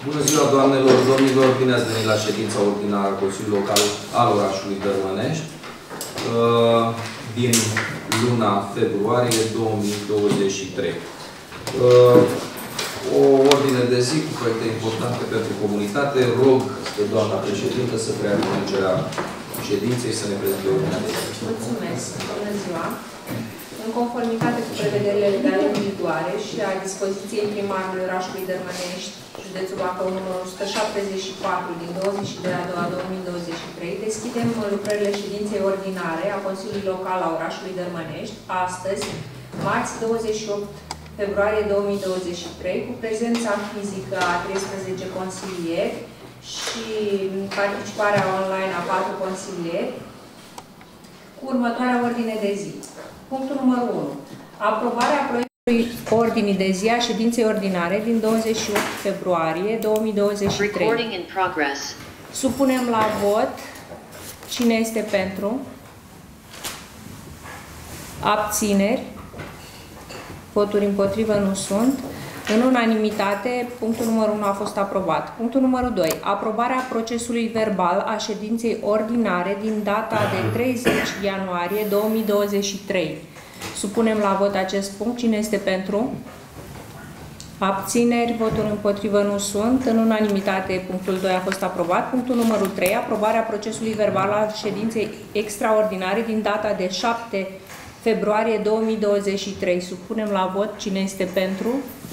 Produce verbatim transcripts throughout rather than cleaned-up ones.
Bună ziua, doamnelor, domnilor! Bine ați venit la ședința ordinară a Consiliului Local al orașului Dărmănești din luna februarie două mii douăzeci și trei. O ordine de zi cu proiecte importante pentru comunitate. Rog pe doamna președintă să preia conducerea ședinței, să ne prezinte ordinea de zi. Mulțumesc! Bună ziua! În conformitate cu prevederile legale în vigoare și a dispoziției primarului orașului Dărmănești, județul Bacău, numărul o sută șaptezeci și patru din douăzeci și doi a doua două mii douăzeci și trei, deschidem lucrările ședinței ordinare a Consiliului Local a orașului Dărmănești, astăzi, marți douăzeci și opt februarie două mii douăzeci și trei, cu prezența fizică a treisprezece consilieri și participarea online a patru consilieri, cu următoarea ordine de zi. Punctul numărul unu. Aprobarea proiectului ordinii de zi a ședinței ordinare din douăzeci și opt februarie două mii douăzeci și trei. Supunem la vot. Cine este pentru? Abțineri? Voturi împotrivă nu sunt. În unanimitate, punctul numărul unu a fost aprobat. Punctul numărul doi. Aprobarea procesului verbal a ședinței ordinare din data de treizeci ianuarie două mii douăzeci și trei. Supunem la vot acest punct. Cine este pentru? Abțineri, voturi împotrivă nu sunt. În unanimitate, punctul doi a fost aprobat. Punctul numărul trei. Aprobarea procesului verbal al ședinței extraordinare din data de șapte februarie două mii douăzeci și trei. Supunem la vot. Cine este pentru?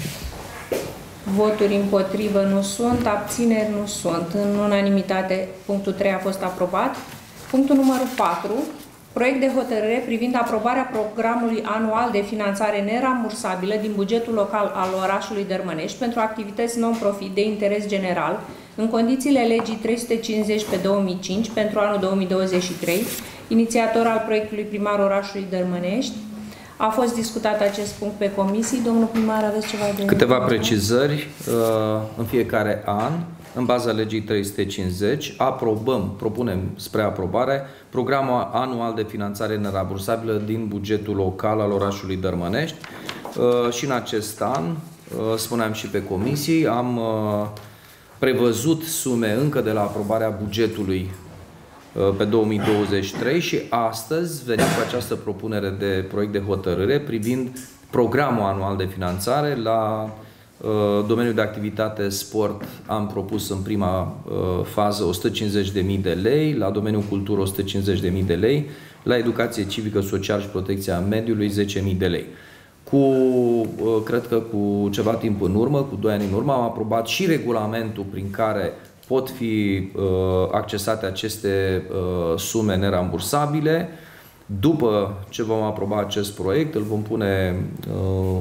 Voturi împotrivă nu sunt, abțineri nu sunt. În unanimitate, punctul trei a fost aprobat. Punctul numărul patru. Proiect de hotărâre privind aprobarea programului anual de finanțare nerambursabilă din bugetul local al orașului Dărmănești pentru activități non-profit de interes general, în condițiile legii trei sute cincizeci pe două mii cinci pentru anul două mii douăzeci și trei, inițiator al proiectului primar orașului Dărmănești. A fost discutat acest punct pe comisii. Domnul primar, aveți ceva de... Câteva precizări. În fiecare an, în baza legii trei sute cincizeci, aprobăm, propunem spre aprobare, programul anual de finanțare nerambursabilă din bugetul local al orașului Dărmănești. Și în acest an, spuneam și pe comisii, am prevăzut sume încă de la aprobarea bugetului pe două mii douăzeci și trei și astăzi venim cu această propunere de proiect de hotărâre privind programul anual de finanțare. La uh, domeniul de activitate sport am propus în prima uh, fază o sută cincizeci de mii de lei, la domeniul cultură o sută cincizeci de mii de lei, la educație civică, social și protecția mediului zece mii de lei. Cu, uh, cred că cu ceva timp în urmă, cu doi ani în urmă, am aprobat și regulamentul prin care pot fi uh, accesate aceste uh, sume nerambursabile. După ce vom aproba acest proiect, îl vom pune uh,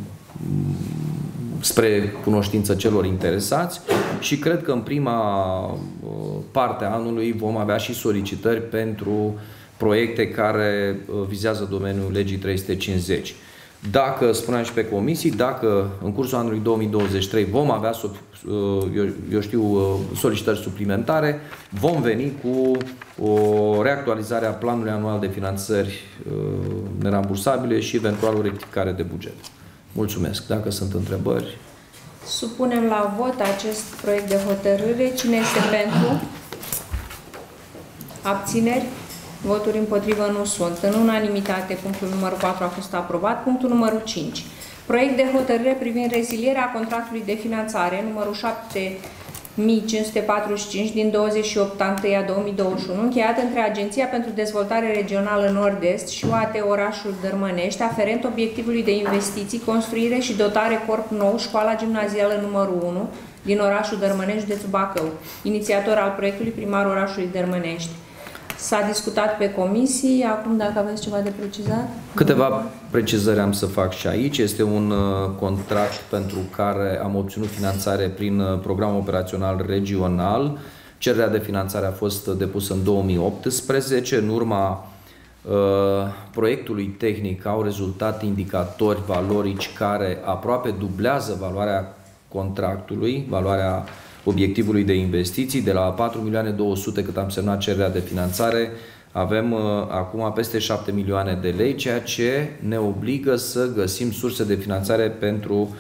spre cunoștință celor interesați și cred că în prima uh, parte a anului vom avea și solicitări pentru proiecte care uh, vizează domeniul legii trei sute cincizeci. Dacă, spuneam și pe comisii, dacă în cursul anului două mii douăzeci și trei vom avea, eu, eu știu, solicitări suplimentare, vom veni cu o reactualizare a planului anual de finanțări nerambursabile și eventual o rectificare de buget. Mulțumesc. Dacă sunt întrebări. Supunem la vot acest proiect de hotărâre. Cine este pentru? Abțineri? Voturi împotrivă nu sunt. În unanimitate, punctul numărul patru a fost aprobat. Punctul numărul cinci. Proiect de hotărâre privind rezilierea contractului de finanțare numărul șapte mii cinci sute patruzeci și cinci din douăzeci și opt a unu a două mii douăzeci și unu, încheiat între Agenția pentru Dezvoltare Regională Nord-Est și U A T Orașul Dărmănești, aferent obiectivului de investiții, construire și dotare corp nou, școala gimnazială numărul unu din orașul Dărmănești, județul Bacău. Inițiator al proiectului primar orașului Dărmănești. S-a discutat pe comisii. Acum, dacă aveți ceva de precizat? Câteva precizări am să fac și aici. Este un contract pentru care am obținut finanțare prin programul operațional regional. Cererea de finanțare a fost depusă în două mii optsprezece. În urma uh, proiectului tehnic au rezultat indicatori valorici care aproape dublează valoarea contractului, valoarea obiectivului de investiții. De la patru milioane două sute cât am semnat cererea de finanțare, avem uh, acum peste șapte milioane de lei, ceea ce ne obligă să găsim surse de finanțare pentru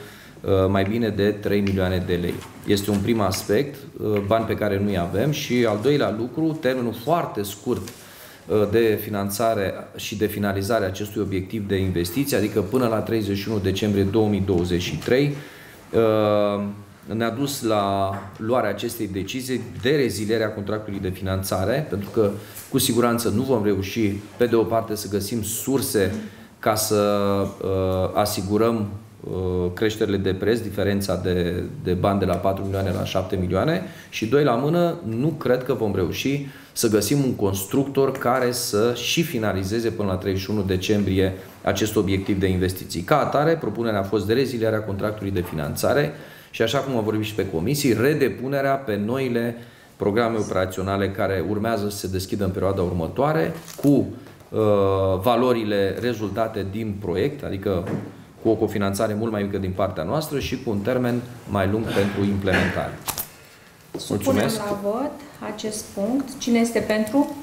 mai bine de trei milioane de lei. Este un prim aspect, bani pe care nu-i avem, și al doilea lucru, termenul foarte scurt de finanțare și de finalizare a acestui obiectiv de investiție, adică până la treizeci și unu decembrie două mii douăzeci și trei, ne-a dus la luarea acestei decizii de reziliere a contractului de finanțare, pentru că cu siguranță nu vom reuși, pe de o parte, să găsim surse ca să uh, asigurăm uh, creșterile de preț, diferența de, de bani de la patru milioane la șapte milioane, și doi la mână, nu cred că vom reuși să găsim un constructor care să și finalizeze până la treizeci și unu decembrie acest obiectiv de investiții. Ca atare, propunerea a fost de rezilierea contractului de finanțare și, așa cum am vorbit și pe comisii, redepunerea pe noile programe operaționale care urmează să se deschidă în perioada următoare, cu uh, valorile rezultate din proiect, adică cu o cofinanțare mult mai mică din partea noastră și cu un termen mai lung pentru implementare. Supunem la vot acest punct. Cine este pentru?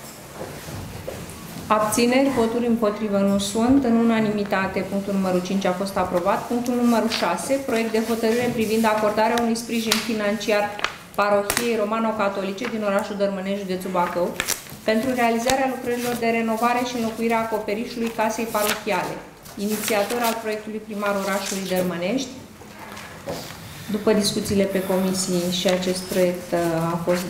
Abțineri, voturi împotrivă nu sunt. În unanimitate, punctul numărul cinci a fost aprobat. Punctul numărul șase, proiect de hotărâre privind acordarea unui sprijin financiar parohiei romano-catolice din orașul Dărmănești, județul Bacău, pentru realizarea lucrărilor de renovare și înlocuirea acoperișului casei parohiale. Inițiator al proiectului primar orașului Dărmănești. După discuțiile pe comisii, și acest proiect a fost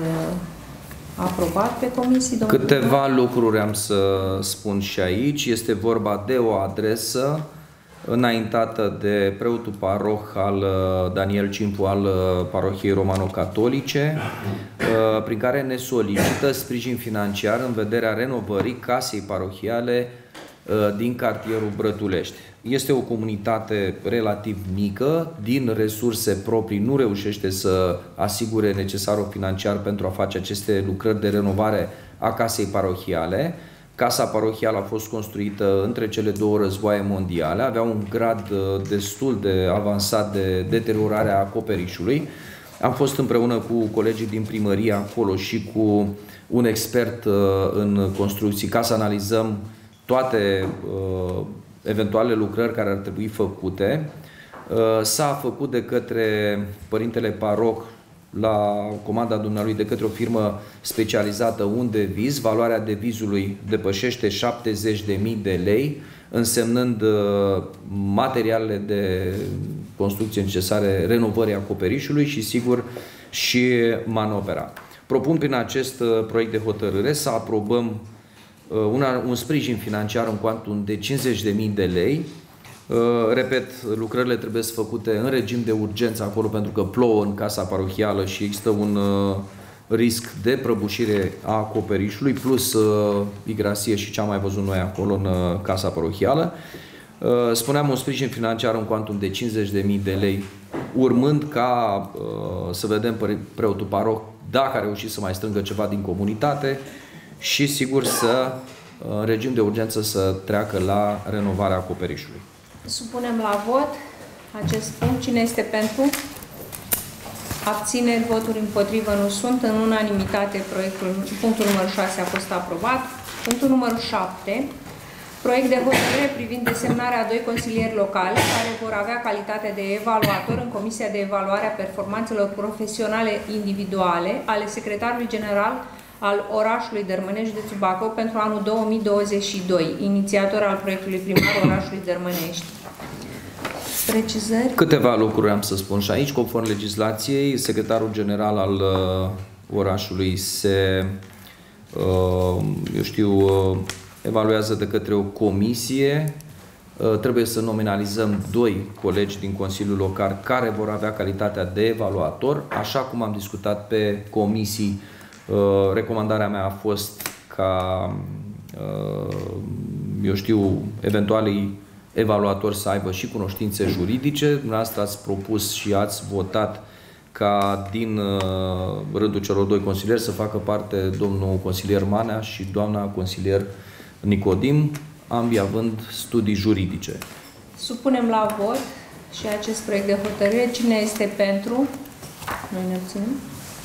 aprobat pe comisii. Câteva lucruri am să spun și aici. Este vorba de o adresă înaintată de preotul paroh al Daniel Cimpu al parohiei romano-catolice, prin care ne solicită sprijin financiar în vederea renovării casei parohiale din cartierul Brătulești. Este o comunitate relativ mică, din resurse proprii nu reușește să asigure necesarul financiar pentru a face aceste lucrări de renovare a casei parohiale. Casa parohială a fost construită între cele două războaie mondiale, avea un grad destul de avansat de deteriorare a acoperișului. Am fost împreună cu colegii din primărie acolo și cu un expert în construcții ca să analizăm toate uh, eventuale lucrări care ar trebui făcute. Uh, S-a făcut de către părintele paroh, la comanda dumnealui, de către o firmă specializată, un deviz. Valoarea devizului depășește șaptezeci de mii de lei, însemnând uh, materialele de construcție necesare renovării acoperișului și, sigur, și manopera. Propun prin acest uh, proiect de hotărâre să aprobăm Una, un sprijin financiar în cuantum de cincizeci de mii de lei. Repet, lucrările trebuie să făcute în regim de urgență acolo, pentru că plouă în casa parohială și există un risc de prăbușire a acoperișului, plus igrasie și ce am mai văzut noi acolo în casa parohială. Spuneam, un sprijin financiar în cuantum de cincizeci de mii de lei, urmând ca să vedem preotul paroh dacă a reușit să mai strângă ceva din comunitate și, sigur, să, în regim de urgență, să treacă la renovarea acoperișului. Supunem la vot acest punct. Cine este pentru? Abțineri, voturi împotrivă nu sunt. În unanimitate, proiectul, punctul numărul șase a fost aprobat. Punctul numărul șapte, proiect de hotărâre privind desemnarea a doi consilieri locali care vor avea calitate de evaluator în Comisia de Evaluare a Performanțelor Profesionale Individuale ale Secretarului General al orașului Dărmănești, județul Bacău, pentru anul două mii douăzeci și doi. Inițiator al proiectului primar orașului Dărmănești. Precizări? Câteva lucruri am să spun și aici. Conform legislației, secretarul general al uh, orașului se, uh, eu știu, uh, evaluează de către o comisie. Uh, trebuie să nominalizăm doi colegi din Consiliul Local care vor avea calitatea de evaluator. Așa cum am discutat pe comisii, Uh, recomandarea mea a fost ca, uh, eu știu, eventualii evaluatori să aibă și cunoștințe juridice. Dumneavoastră ați propus și ați votat ca din uh, rândul celor doi consilieri să facă parte domnul consilier Manea și doamna consilier Nicodim, ambii având studii juridice. Supunem la vot și acest proiect de hotărâre. Cine este pentru? Noi ne abținem.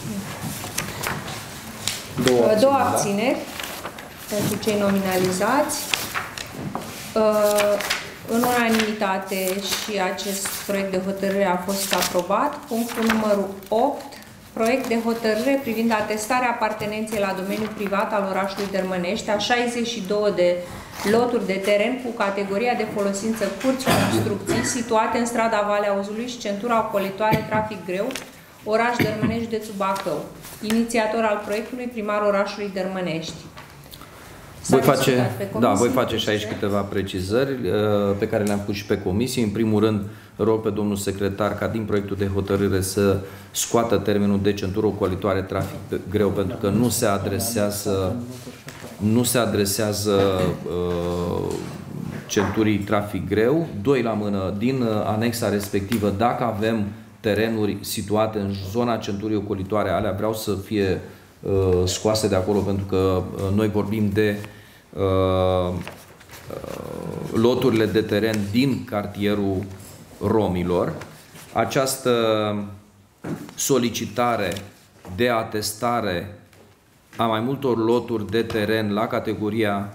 Două abțineri, Două abțineri da? pentru cei nominalizați. În unanimitate și acest proiect de hotărâre a fost aprobat. Punctul numărul opt. Proiect de hotărâre privind atestarea apartenenței la domeniul privat al orașului Dărmănești a șaizeci și două de loturi de teren cu categoria de folosință curți construcții situate în strada Valea Uzului și centura ocolitoare trafic greu, oraș Dărmănești, județul Bacău. Inițiator al proiectului, primar orașului Dărmănești. Voi face, da, voi face și aici câteva precizări pe care le-am pus și pe comisie. În primul rând, rog pe domnul secretar ca din proiectul de hotărâre să scoată termenul de centură ocolitoare trafic greu, pentru că nu se adresează nu se adresează uh, centurii trafic greu. Doi la mână, din anexa respectivă, dacă avem terenuri situate în zona centurii ocolitoare, alea vreau să fie uh, scoase de acolo, pentru că uh, noi vorbim de uh, uh, loturile de teren din cartierul romilor. Această solicitare de atestare a mai multor loturi de teren la categoria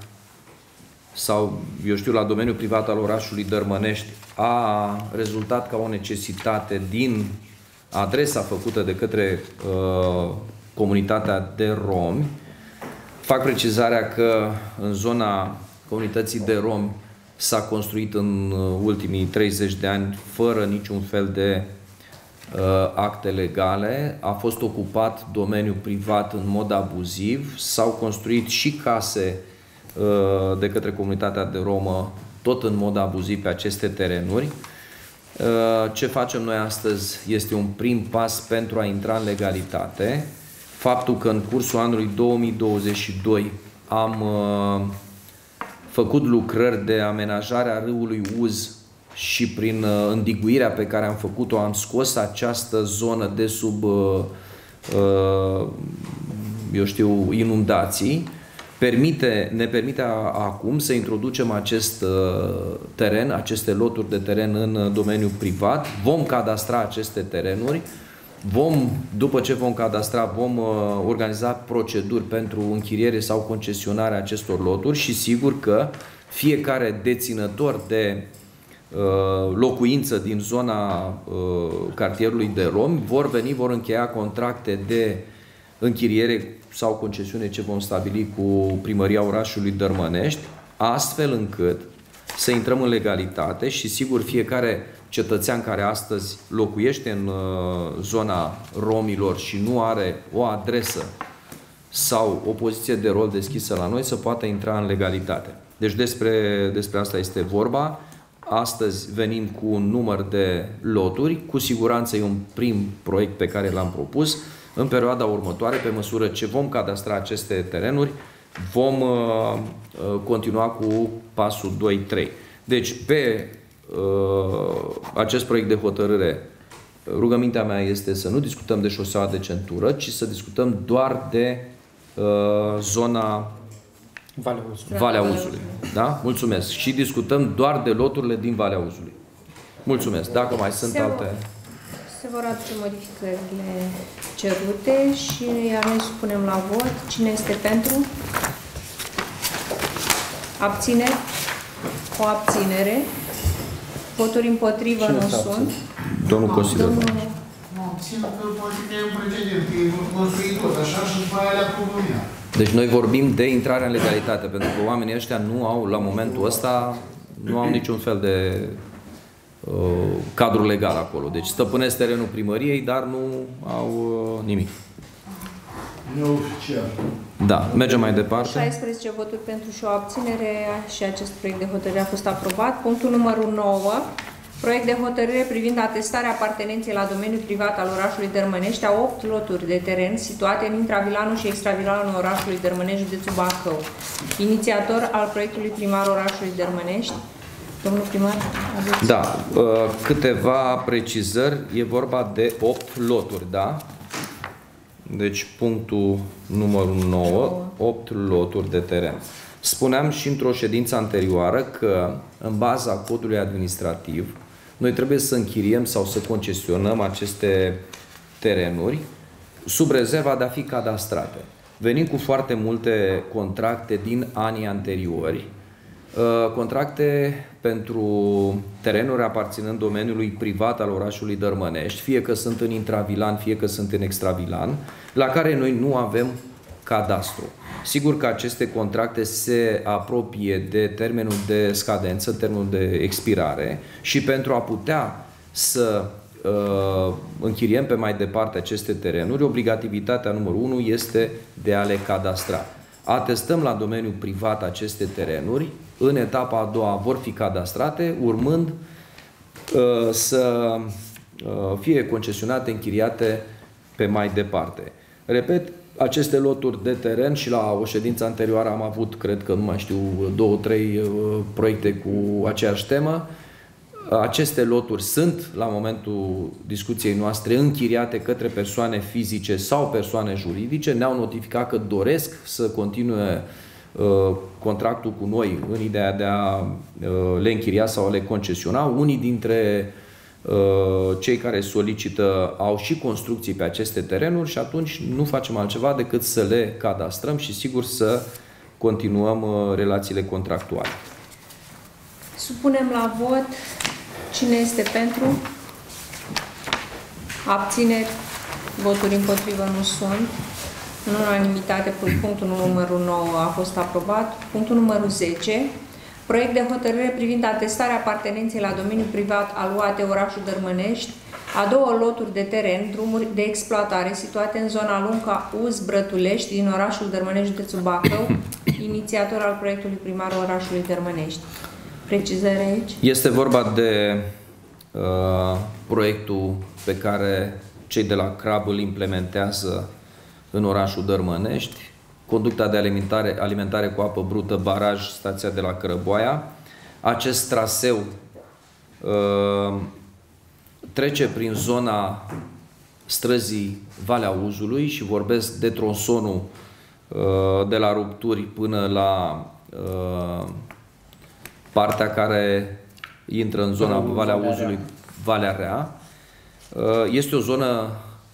sau, eu știu, la domeniul privat al orașului Dărmănești a rezultat ca o necesitate din adresa făcută de către uh, comunitatea de romi. Fac precizarea că în zona comunității de romi s-a construit în ultimii treizeci de ani fără niciun fel de uh, acte legale. A fost ocupat domeniul privat în mod abuziv. S-au construit și case uh, de către comunitatea de romă tot în mod abuziv pe aceste terenuri. Uh, ce facem noi astăzi este un prim pas pentru a intra în legalitate. Faptul că în cursul anului două mii douăzeci și doi am uh, făcut lucrări de amenajare a râului Uz și prin uh, îndiguirea pe care am făcut-o am scos această zonă de sub, uh, uh, eu știu, inundații, permite, ne permite a, acum să introducem acest uh, teren, aceste loturi de teren în domeniul privat. Vom cadastra aceste terenuri. Vom, după ce vom cadastra, vom uh, organiza proceduri pentru închiriere sau concesionarea acestor loturi și sigur că fiecare deținător de uh, locuință din zona uh, cartierului de romi vor veni, vor încheia contracte de închiriere sau concesiune ce vom stabili cu primăria orașului Dărmănești, astfel încât să intrăm în legalitate și sigur fiecare cetățean care astăzi locuiește în uh, zona romilor și nu are o adresă sau o poziție de rol deschisă la noi să poată intra în legalitate. Deci despre, despre asta este vorba. Astăzi venim cu un număr de loturi, cu siguranță e un prim proiect pe care l-am propus. În perioada următoare, pe măsură ce vom cadastra aceste terenuri, vom uh, uh, continua cu pasul doi trei. Deci pe Uh, acest proiect de hotărâre, rugămintea mea este să nu discutăm de șoseaua de centură, ci să discutăm doar de uh, zona Valea Uzului. Valea Uzului. Da? Mulțumesc. Și discutăm doar de loturile din Valea Uzului. Mulțumesc. Dacă mai sunt se alte... Vor, se vor aduce modificările cerute și iar noi supunem la vot. Cine este pentru? Abține? O abținere. Voturi împotrivă nu sunt. Domnul Consiliu. Domnul... Nu, țin că poate că e un precedent, că e construit tot așa și după aia le aprobă mine. Deci noi vorbim de intrarea în legalitate, pentru că oamenii ăștia nu au, la momentul ăsta, nu au niciun fel de uh, cadru legal acolo. Deci stăpânesc terenul primăriei, dar nu au uh, nimic. Neoficial. Da, mergem mai departe. șaisprezece voturi pentru și o abținere și acest proiect de hotărâre a fost aprobat. Punctul numărul nouă. Proiect de hotărâre privind atestarea apartenenței la domeniul privat al orașului Dărmănești a opt loturi de teren situate în intravilanul și extravilanul orașului Dărmănești, județul Bacău. Inițiator al proiectului primar orașului Dărmănești. Domnul primar, aveți? Da, câteva precizări. E vorba de opt loturi, da? Deci punctul numărul nouă, opt loturi de teren. Spuneam și într-o ședință anterioară că în baza codului administrativ noi trebuie să închiriem sau să concesionăm aceste terenuri sub rezerva de a fi cadastrate. Venim cu foarte multe contracte din anii anteriori Contracte pentru terenuri aparținând domeniului privat al orașului Dărmănești, fie că sunt în intravilan, fie că sunt în extravilan, la care noi nu avem cadastru. Sigur că aceste contracte se apropie de termenul de scadență, termenul de expirare și pentru a putea să uh, închiriem pe mai departe aceste terenuri, obligativitatea numărul unu este de a le cadastra. Atestăm la domeniul privat aceste terenuri, în etapa a doua vor fi cadastrate, urmând uh, să uh, fie concesionate, închiriate pe mai departe. Repet, aceste loturi de teren și la o ședință anterioară am avut, cred că nu mai știu, două, trei uh, proiecte cu aceeași temă. Aceste loturi sunt, la momentul discuției noastre, închiriate către persoane fizice sau persoane juridice. Ne-au notificat că doresc să continue uh, contractul cu noi în ideea de a uh, le închiria sau a le concesiona. Unii dintre uh, cei care solicită au și construcții pe aceste terenuri și atunci nu facem altceva decât să le cadastrăm și sigur să continuăm uh, relațiile contractuale. Supunem la vot. Cine este pentru? Abțineri? Voturi împotrivă nu sunt. În unanimitate, punctul numărul nouă a fost aprobat. Punctul numărul zece. Proiect de hotărâre privind atestarea apartenenței la domeniul privat al U A T orașul Dărmănești a două loturi de teren, drumuri de exploatare situate în zona Lunca Uz-Brătulești din orașul Dărmănești, județul Bacău, inițiator al proiectului primarul orașului Dărmănești. Precizări aici? Este vorba de uh, proiectul pe care cei de la C R A B îl implementează în orașul Dărmănești, conducta de alimentare, alimentare cu apă brută, baraj, stația de la Cărăboaia. Acest traseu uh, trece prin zona străzii Valea Uzului și vorbesc de tronsonul uh, de la Rupturi până la uh, partea care intră în zona Valea Uzului, Valea Rea. Este o zonă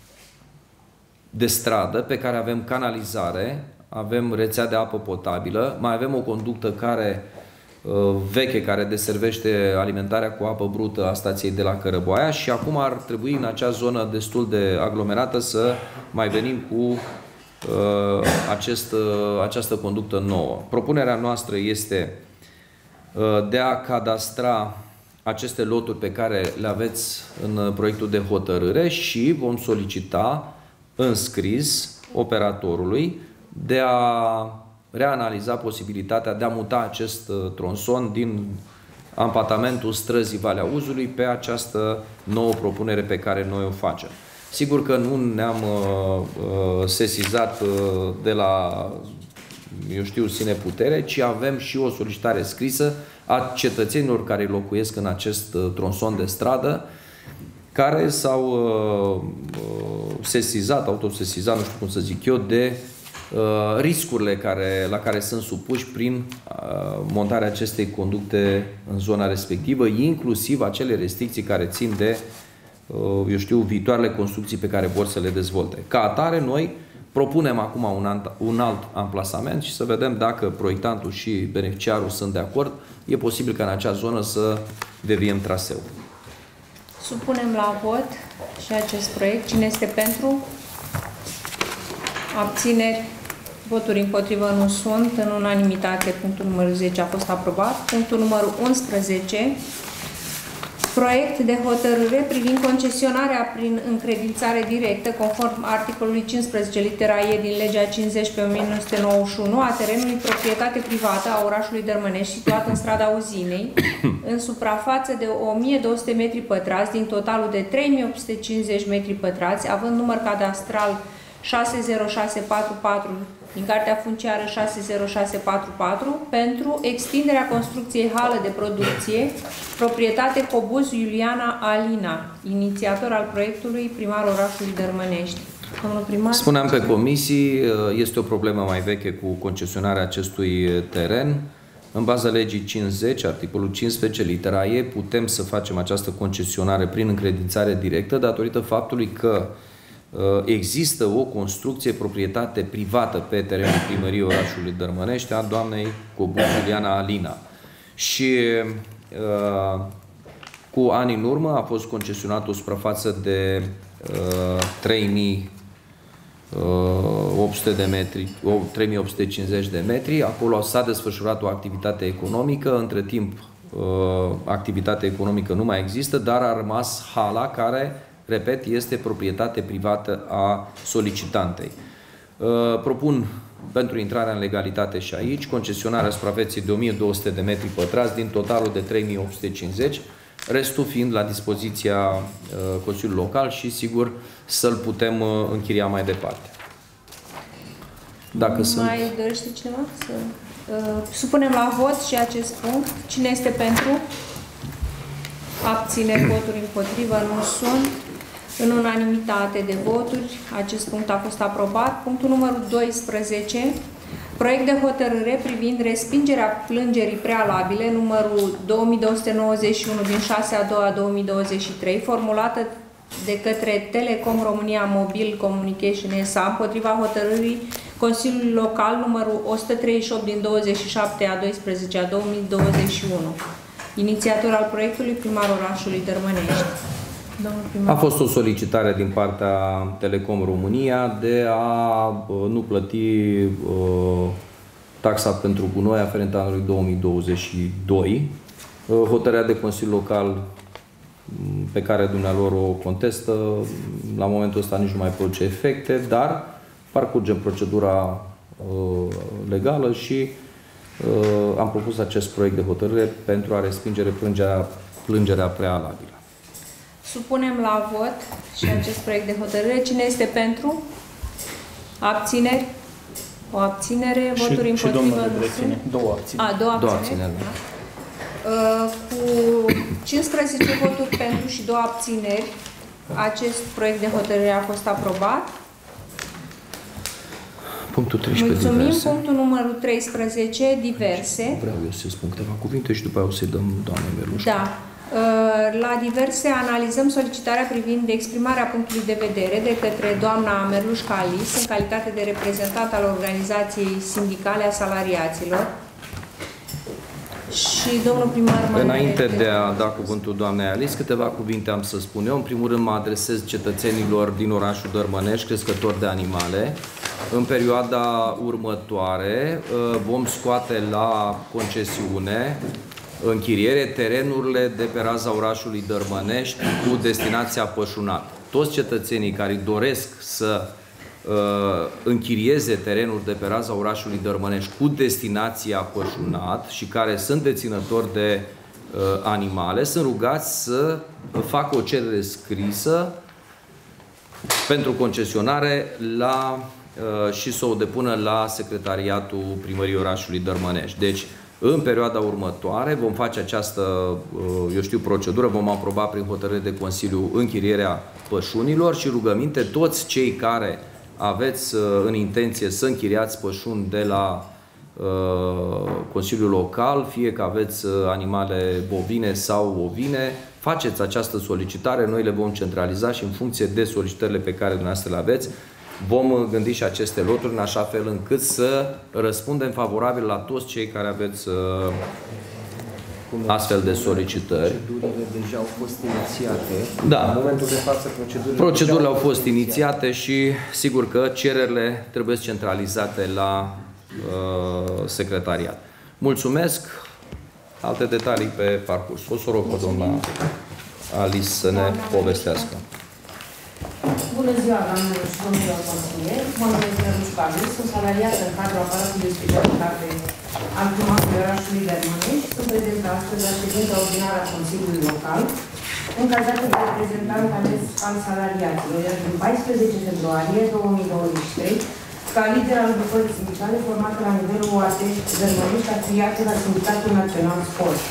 de stradă pe care avem canalizare, avem rețea de apă potabilă, mai avem o conductă care, veche care deservește alimentarea cu apă brută a stației de la Cărăboaia și acum ar trebui în acea zonă destul de aglomerată să mai venim cu acest, această conductă nouă. Propunerea noastră este de a cadastra aceste loturi pe care le aveți în proiectul de hotărâre și vom solicita în scris operatorului de a reanaliza posibilitatea de a muta acest tronson din ampatamentul străzii Valea Uzului pe această nouă propunere pe care noi o facem. Sigur că nu ne-am uh, sesizat uh, de la, eu știu, sine putere, ci avem și o solicitare scrisă a cetățenilor care locuiesc în acest uh, tronson de stradă, care s-au uh, sesizat, autosesizat, nu știu cum să zic eu, de uh, riscurile care, la care sunt supuși prin uh, montarea acestei conducte în zona respectivă, inclusiv acele restricții care țin de, uh, eu știu, viitoarele construcții pe care vor să le dezvolte. Ca atare, noi propunem acum un, alt, un alt amplasament și să vedem dacă proiectantul și beneficiarul sunt de acord. E posibil ca în acea zonă să deviem traseu. Supunem la vot și acest proiect. Cine este pentru? Abțineri? Voturi împotrivă nu sunt. În unanimitate, punctul numărul zece a fost aprobat. Punctul numărul unsprezece. Proiect de hotărâre privind concesionarea prin încredințare directă, conform articolului cincisprezece litera E din legea cincizeci pe o mie nouă sute nouăzeci și unu, a terenului proprietate privată a orașului Dărmănești, situat în strada Uzinei, în suprafață de o mie două sute metri pătrați, din totalul de trei mii opt sute cincizeci metri pătrați, având număr cadastral șase zero șase patru patru din Cartea Funciară șase zero șase patru patru, pentru extinderea construcției hală de producție, proprietate Cobuz Iuliana Alina, inițiator al proiectului, primarul orașului Dărmănești. Domnul primar? Spuneam pe comisii, este o problemă mai veche cu concesionarea acestui teren. În baza legii cincizeci, articolul cincisprezece, litera E, putem să facem această concesionare prin încredințare directă, datorită faptului că există o construcție, proprietate privată pe terenul primăriei orașului Dărmănești a doamnei Cobuz Iuliana Alina. și uh, cu ani în urmă a fost concesionată o suprafață de uh, trei mii opt sute de metri, trei mii opt sute cincizeci de metri. Acolo s-a desfășurat o activitate economică. Între timp, activitatea economică nu mai există, dar a rămas hala care, repet, este proprietate privată a solicitantei. Propun pentru intrarea în legalitate și aici concesionarea suprafeței de o mie două sute de metri pătrați din totalul de trei mii opt sute cincizeci, restul fiind la dispoziția uh, Consiliului Local și, sigur, să-l putem uh, închiria mai departe. Dacă mai sunt... dorește cineva să... Uh, supunem la vot și acest punct. Cine este pentru? Abțineri, voturi împotrivă, nu sunt. În unanimitate de voturi, acest punct a fost aprobat. Punctul numărul doisprezece. Proiect de hotărâre privind respingerea plângerii prealabile numărul două mii două sute nouăzeci și unu din șase a doua două mii douăzeci și trei, formulată de către Telecom România Mobile Communication S A împotriva hotărârii Consiliului Local numărul o sută treizeci și opt din douăzeci și șapte a doisprezece a două mii douăzeci și unu. Inițiator al proiectului, primarul orașului Dărmănești. A fost o solicitare din partea Telecom România de a nu plăti uh, taxa pentru gunoi aferentă anului două mii douăzeci și doi. Uh, hotărârea de Consiliu Local pe care dumnealor o contestă, la momentul ăsta nici nu mai produce efecte, dar parcurgem procedura uh, legală și uh, am propus acest proiect de hotărâre pentru a respinge plângerea, plângerea prealabilă. Supunem la vot și acest proiect de hotărâre. Cine este pentru? Abțineri? O abținere. Voturi și, împotrivă? Și două abțineri. A, două abțineri. Două abțineri. Da. Cu cincisprezece voturi pentru și două abțineri, acest proiect de hotărâre a fost aprobat. Punctul treisprezece. Mulțumim. Diverse. Punctul numărul treisprezece, diverse. Vreau eu să spun câteva cuvinte și după aia o să-i dăm doamnei Merlușca. Da. La diverse analizăm solicitarea privind exprimarea punctului de vedere de către doamna Merlușca Alice în calitate de reprezentant al organizației sindicale a salariaților. Și domnul primar... Înainte de a da cuvântul doamnei Alice, câteva cuvinte am să spun eu. În primul rând mă adresez cetățenilor din orașul Dărmănești, crescători de animale. În perioada următoare vom scoate la concesiune închiriere terenurile de pe raza orașului Dărmănești cu destinația Pășunat. Toți cetățenii care doresc să uh, închirieze terenuri de pe raza orașului Dărmănești cu destinația Pășunat și care sunt deținători de uh, animale, sunt rugați să facă o cerere scrisă pentru concesionare la, uh, și să o depună la Secretariatul Primăriei orașului Dărmănești. Deci, în perioada următoare vom face această, eu știu, procedură, vom aproba prin hotărâre de Consiliu închirierea pășunilor și rugăminte toți cei care aveți în intenție să închiriați pășuni de la uh, Consiliul Local, fie că aveți animale bovine sau ovine, faceți această solicitare, noi le vom centraliza și în funcție de solicitările pe care dumneavoastră le aveți, vom gândi și aceste loturi în așa fel încât să răspundem favorabil la toți cei care aveți uh, astfel de solicitări. Procedurile deja au fost inițiate. Da. În momentul de față, procedurile, procedurile au fost inițiate și sigur că cererile trebuie centralizate la uh, secretariat. Mulțumesc. Alte detalii pe parcurs. O să rog pe doamna Alice să ne povestească. Bună ziua, doamnelor și domnilor consilieri. Mă numesc Merlușca Alice, sunt salariată în cadrul aparatului de specialitate al primarului orașului Dărmănești. Sunt prezentă astăzi la ședința ordinară a Consiliului Local, în calitate de reprezentant ales al salariaților, iar din paisprezece februarie două mii douăzeci și trei, ca lider al grupării sindicale formată la nivelul O A T Dărmănești, afiliată la Sindicatul Național Sport.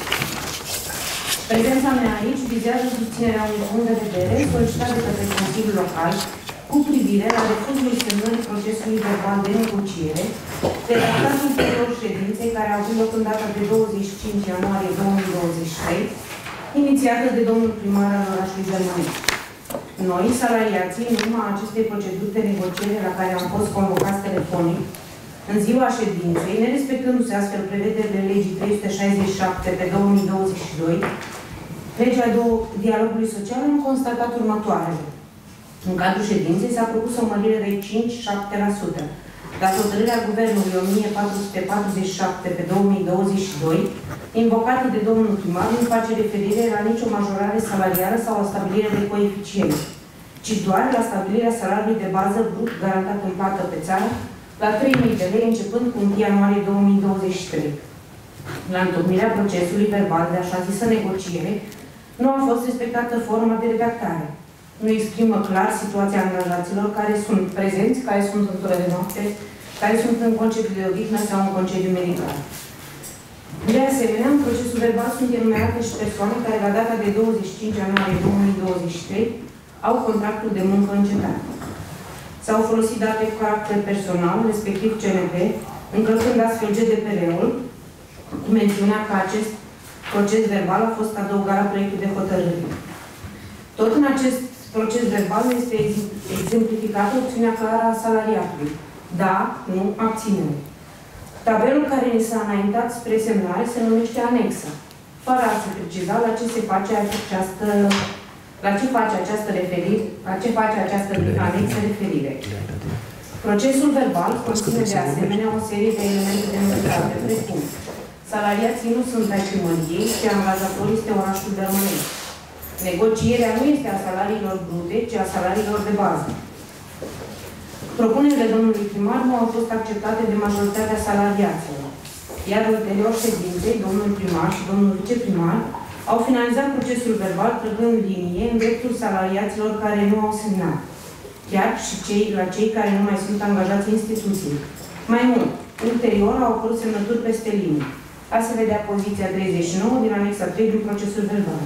Prezența mea aici vizează susținerea unui punct de vedere solicitat de către Consiliul Local cu privire la refuzul semnării procesului verbal de negociere redactat în ulterior ședinței care a avut loc în data de douăzeci și cinci ianuarie două mii douăzeci și trei, inițiată de domnul primar al orașului Dărmănești. Noi, salariații, în urma acestei proceduri de negociere la care am fost convocați telefonic, în ziua ședinței, nerespectându-se astfel prevederile legii trei sute șaizeci și șapte pe două mii douăzeci și doi, legea dialogului social, am constatat următoarele. În cadrul ședinței s-a propus o mărire de cinci virgulă șapte la sută. Dar hotărârea Guvernului o mie patru sute patruzeci și șapte pe două mii douăzeci și doi, invocată de domnul primar, nu face referire la nicio majorare salarială sau o stabilire de coeficienți, ci doar la stabilirea salariului de bază brut garantat în plată pe țară la trei mii de lei începând cu întâi ianuarie două mii douăzeci și trei. La întocmirea procesului verbal de așa zisă negociere, nu a fost respectată forma de redactare. Nu exprimă clar situația angajaților care sunt prezenți, care sunt în tură de noapte, care sunt în concediu de odihnă sau în concediu medical. De asemenea, în procesul verbal sunt enumerate și persoane care la data de douăzeci și cinci ianuarie două mii douăzeci și trei au contractul de muncă încetat. S-au folosit date cu caracter personal, respectiv C N P, încălcând astfel G D P R-ul, cu mențiunea că acest proces verbal a fost adăugat la proiectul de hotărâre. Tot în acest proces verbal este exemplificată opțiunea clară a salariatului. Da, nu, abținere. Tabelul care ne s-a înaintat spre semnare se numește anexă, fără a se preciza la ce se face această, la ce face această referire, la ce face această anexă referire. Procesul verbal conține de asemenea o serie de elemente denunțate, precum salariații nu sunt ai primăriei, ci angajatorul este orașul Dărmănești. Negocierea nu este a salariilor brute, ci a salariilor de bază. Propunerile domnului primar nu au fost acceptate de majoritatea salariaților, iar ulterior ședinței, domnul primar și domnul viceprimar au finalizat procesul verbal trăgând linie în dreptul salariaților care nu au semnat, chiar și cei, la cei care nu mai sunt angajați instituției. Mai mult, ulterior au apărut semnături peste linie. A se vedea poziția treizeci și nouă din anexa trei din procesul verbal.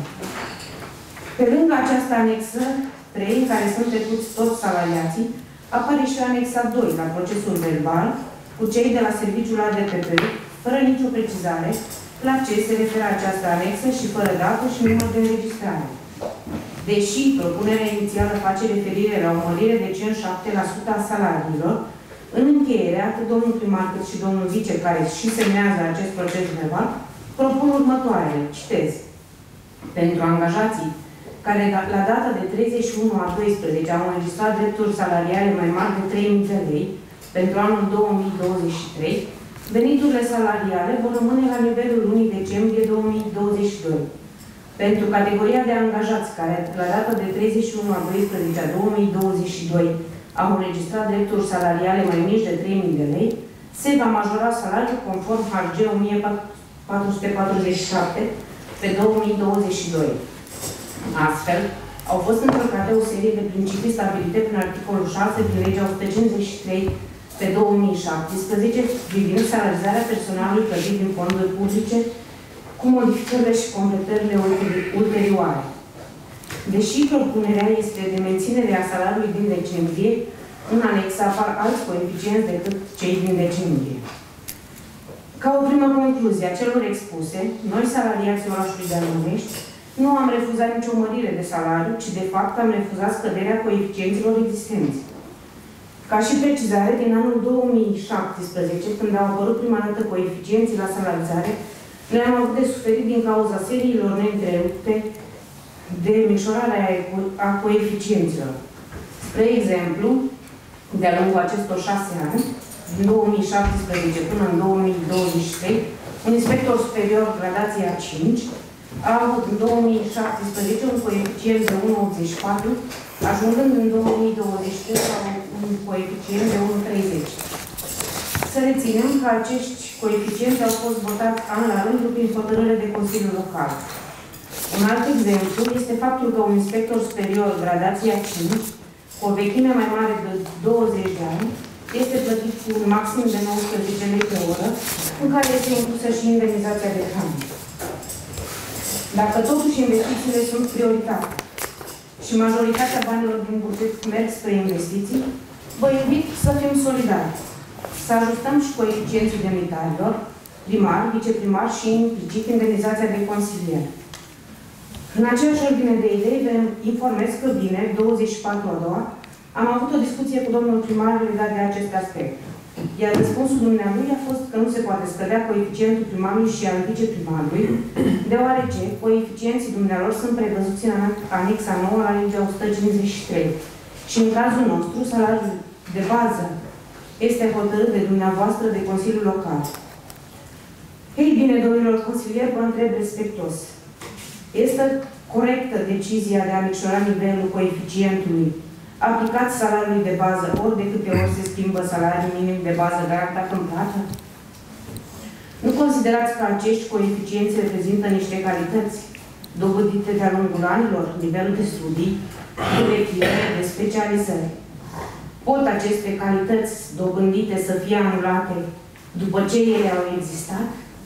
Pe lângă această anexă trei, în care sunt trecuți toți salariații, apare și anexa doi la procesul verbal, cu cei de la serviciul A D P P, fără nicio precizare, la ce se referă această anexă și fără dată și număr de înregistrare. Deși propunerea inițială face referire la o mărire de cinci virgulă șapte la sută a salariilor, în încheiere, atât domnul primar cât și domnul vice, care și semnează acest proces verbal, propun următoarele. Citez. Pentru angajații care la data de treizeci și unu a doisprezece au înregistrat drepturi salariale mai mari de trei mii de lei pentru anul două mii douăzeci și trei, veniturile salariale vor rămâne la nivelul lunii decembrie două mii douăzeci și doi. Pentru categoria de angajați care la data de treizeci și unu a doisprezece a două mii douăzeci și doi au înregistrat drepturi salariale mai mici de trei mii de lei, se va majora salariul conform H G o mie patru sute patruzeci și șapte pe două mii douăzeci și doi. Astfel, au fost încălcate o serie de principii stabilite prin articolul șase din legea o sută cincizeci și trei pe două mii șaptesprezece privind salarizarea personalului plătit din fonduri publice cu modificările și completările ulterioare. Deși propunerea este de menținere a salariului din decembrie, în anexă apar alți coeficienți decât cei din decembrie. Ca o primă concluzie a celor expuse, noi, salariații orașului Dărmănești, nu am refuzat nicio mărire de salariu, ci de fapt am refuzat scăderea coeficienților existenți. Ca și precizare, din anul două mii șaptesprezece, când au apărut prima dată coeficienții la salarizare, noi am avut de suferit din cauza seriilor neîntrerupte de micșorare a coeficienților. Spre exemplu, de-a lungul acestor șase ani, din două mii șaptesprezece până în două mii douăzeci și trei, un inspector superior gradația cinci a avut în două mii șaptesprezece un coeficient de unu virgulă optzeci și patru, ajungând în două mii douăzeci și trei la un coeficient de unu virgulă treizeci. Să reținem că acești coeficienți au fost votați an la rând prin hotărâre de Consiliul Local. Un alt exemplu este faptul că un inspector superior gradația cinci, cu o vechime mai mare de douăzeci de ani, este plătit cu un maxim de nouăsprezece lei pe oră, în care este inclusă și indemnizația de hrană. Dacă totuși investițiile sunt prioritate și majoritatea banilor din buget merg spre investiții, vă invit să fim solidari, să ajustăm și coeficienții demnitarilor, primar, viceprimar și implicit indemnizația de consilier. În aceeași ordine de idei, vă informez că vineri, douăzeci și patru a doua, am avut o discuție cu domnul primar legat de acest aspect. Iar răspunsul dumnealui a fost că nu se poate scădea coeficientul primarului și al viceprimarului, deoarece coeficienții dumnealor sunt prevăzuți în anexa nouă la legea o sută cincizeci și trei. Și în cazul nostru, salariul de bază este hotărât de dumneavoastră de Consiliul Local. Ei bine, domnilor consilieri, vă întreb respectos. Este corectă decizia de a micșora nivelul coeficientului aplicat salariului de bază ori de câte ori se schimbă salariul minim de bază garantat în plată? Nu considerați că acești coeficienți reprezintă niște calități dobândite de-a lungul anilor, nivelul de studii, de vechire, de specializări? Pot aceste calități dobândite să fie anulate după ce ele au existat?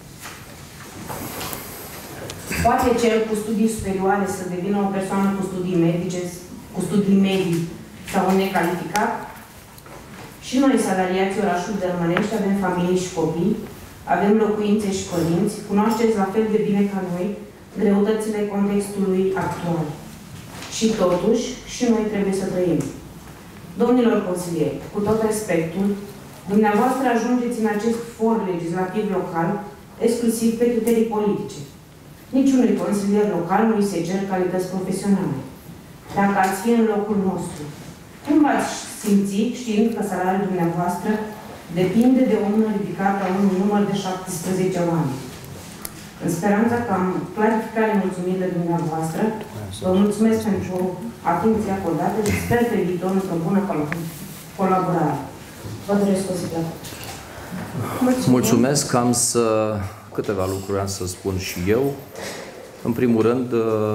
Poate cel cu studii superioare să devină o persoană cu studii medice, cu studii medii sau un necalificat? Și noi, salariații orașului Dărmănești, avem familii și copii, avem locuințe și părinți, cunoașteți la fel de bine ca noi greutățile contextului actual. Și totuși, și noi trebuie să trăim. Domnilor consilieri, cu tot respectul, dumneavoastră ajungeți în acest for legislativ local exclusiv pe criterii politice. Niciunui consilier local nu îi se cer calități profesionale. Dacă ați fi în locul nostru, cum v-ați simți știind că salariul dumneavoastră depinde de omul ridicat la un număr de șaptesprezece oameni? În speranța că am clarificat mulțumirile dumneavoastră, vă mulțumesc pentru atenția acordată și sper pe viitor într-o bună colaborare. Vă doresc o zi plăcută. Mulțumesc. Mulțumesc. Am să... câteva lucruri am să spun și eu. În primul rând,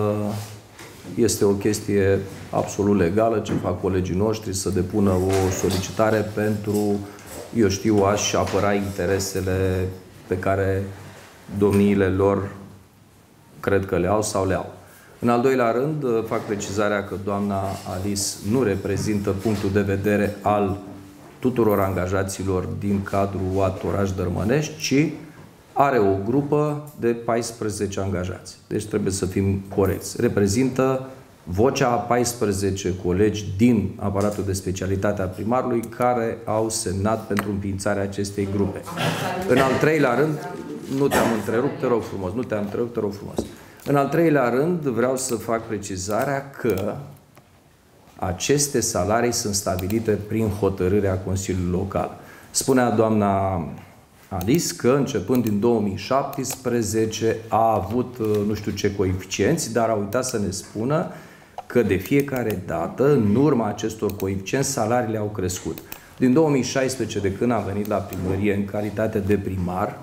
este o chestie absolut legală ce fac colegii noștri, să depună o solicitare pentru, eu știu, a-și apăra interesele pe care domniile lor cred că le au sau le au. În al doilea rând, fac precizarea că doamna Alice nu reprezintă punctul de vedere al tuturor angajaților din cadrul U A T Oraș Dărmănești, ci are o grupă de paisprezece angajați. Deci trebuie să fim corecți. Reprezintă vocea a paisprezece colegi din aparatul de specialitate a primarului care au semnat pentru înființarea acestei grupe. În al treilea rând, nu te-am întrerupt, te rog frumos, nu te-am întrerupt, te rog frumos. În al treilea rând, vreau să fac precizarea că aceste salarii sunt stabilite prin hotărârea Consiliului Local. Spunea doamna Alice că începând din două mii șaptesprezece a avut nu știu ce coeficienți, dar a uitat să ne spună că de fiecare dată, în urma acestor coeficienți, salariile au crescut. Din două mii șaisprezece, de când am venit la primărie în calitate de primar,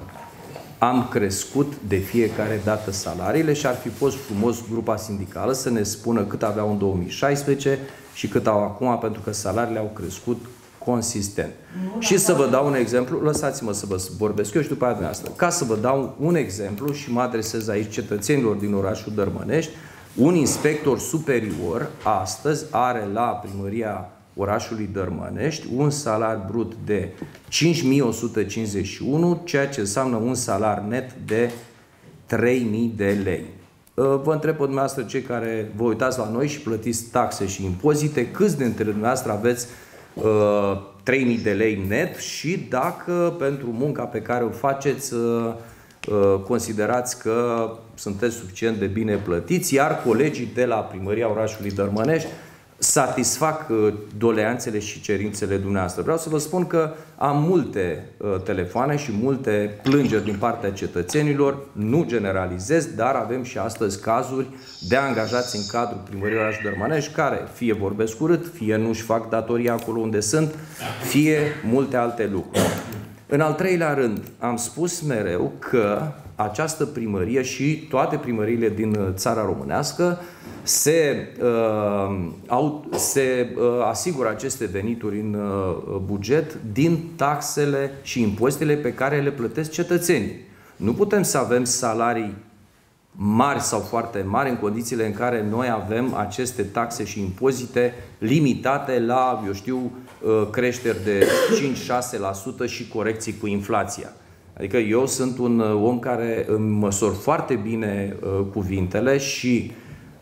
am crescut de fiecare dată salariile și ar fi fost frumos grupa sindicală să ne spună cât aveau în două mii șaisprezece și cât au acum, pentru că salariile au crescut consistent. Nu, și să vă dau un exemplu, lăsați-mă să vă vorbesc eu și după aia dumneavoastră. Ca să vă dau un exemplu și mă adresez aici cetățenilor din orașul Dărmănești, un inspector superior astăzi are la primăria orașului Dărmănești un salar brut de cinci mii o sută cincizeci și unu, ceea ce înseamnă un salar net de trei mii de lei. Vă întreb pe dumneavoastră, cei care vă uitați la noi și plătiți taxe și impozite, câți dintre dumneavoastră aveți uh, trei mii de lei net și dacă pentru munca pe care o faceți uh, uh, considerați că sunteți suficient de bine plătiți, iar colegii de la primăria orașului Dărmănești satisfac uh, doleanțele și cerințele dumneavoastră. Vreau să vă spun că am multe uh, telefoane și multe plângeri din partea cetățenilor, nu generalizez, dar avem și astăzi cazuri de angajați în cadrul primăriei orașului Dărmănești care fie vorbesc urât, fie nu-și fac datoria acolo unde sunt, fie multe alte lucruri. În al treilea rând, am spus mereu că această primărie și toate primăriile din țara românească se, uh, au, se uh, asigură aceste venituri în uh, buget din taxele și impozitele pe care le plătesc cetățenii. Nu putem să avem salarii mari sau foarte mari în condițiile în care noi avem aceste taxe și impozite limitate la, eu știu, uh, creșteri de cinci șase la sută și corecții cu inflația. Adică eu sunt un om care îmi măsor foarte bine uh, cuvintele și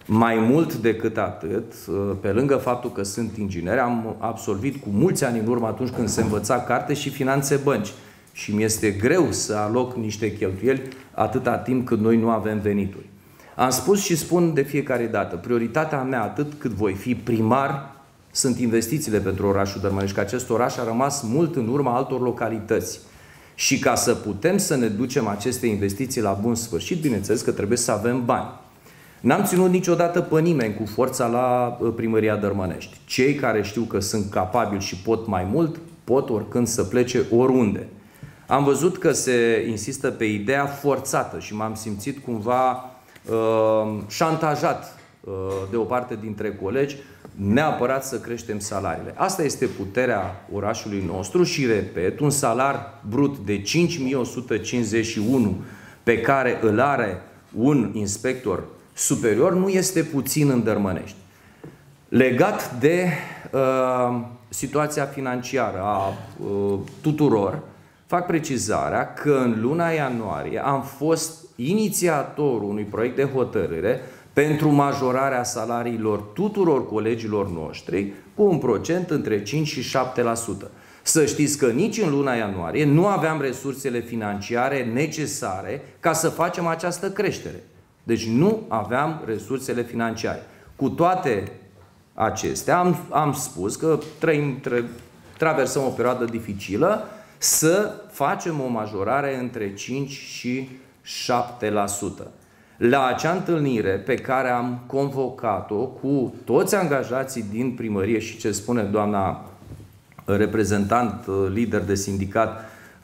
Mai mult decât atât, pe lângă faptul că sunt inginer, am absolvit cu mulți ani în urmă atunci când se învăța carte și finanțe bănci. Și mi este greu să aloc niște cheltuieli atâta timp cât noi nu avem venituri. Am spus și spun de fiecare dată, prioritatea mea atât cât voi fi primar sunt investițiile pentru orașul Dărmănești, că acest oraș a rămas mult în urma altor localități. Și ca să putem să ne ducem aceste investiții la bun sfârșit, bineînțeles că trebuie să avem bani. N-am ținut niciodată pe nimeni cu forța la primăria Dărmănești. Cei care știu că sunt capabili și pot mai mult, pot oricând să plece oriunde. Am văzut că se insistă pe ideea forțată și m-am simțit cumva uh, șantajat uh, de o parte dintre colegi, neapărat să creștem salariile. Asta este puterea orașului nostru și, repet, un salar brut de cinci mii o sută cincizeci și unu pe care îl are un inspector superior nu este puțin în Dărmănești. Legat de uh, situația financiară a uh, tuturor, fac precizarea că în luna ianuarie am fost inițiatorul unui proiect de hotărâre pentru majorarea salariilor tuturor colegilor noștri cu un procent între cinci și șapte la sută. Să știți că nici în luna ianuarie nu aveam resursele financiare necesare ca să facem această creștere. Deci nu aveam resursele financiare. Cu toate acestea am, am spus că trăim, tre, traversăm o perioadă dificilă, să facem o majorare între cinci și șapte la sută. La acea întâlnire pe care am convocat-o cu toți angajații din primărie și ce spune doamna reprezentant, lider de sindicat,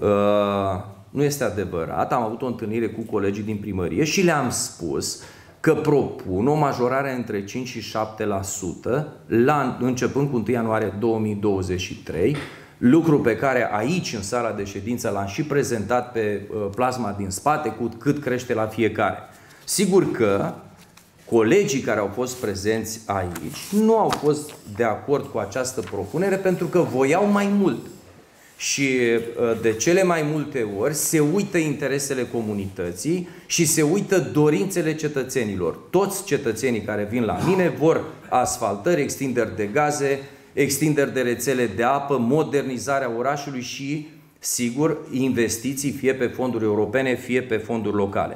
nu este adevărat. Am avut o întâlnire cu colegii din primărie și le-am spus că propun o majorare între cinci și șapte la sută la, începând cu întâi ianuarie două mii douăzeci și trei, lucru pe care aici, în sala de ședință, l-am și prezentat pe plasma din spate, cu cât crește la fiecare. Sigur că colegii care au fost prezenți aici nu au fost de acord cu această propunere pentru că voiau mai mult. Și de cele mai multe ori se uită interesele comunității și se uită dorințele cetățenilor. Toți cetățenii care vin la mine vor asfaltări, extinderi de gaze, extinderi de rețele de apă, modernizarea orașului și, sigur, investiții fie pe fonduri europene, fie pe fonduri locale.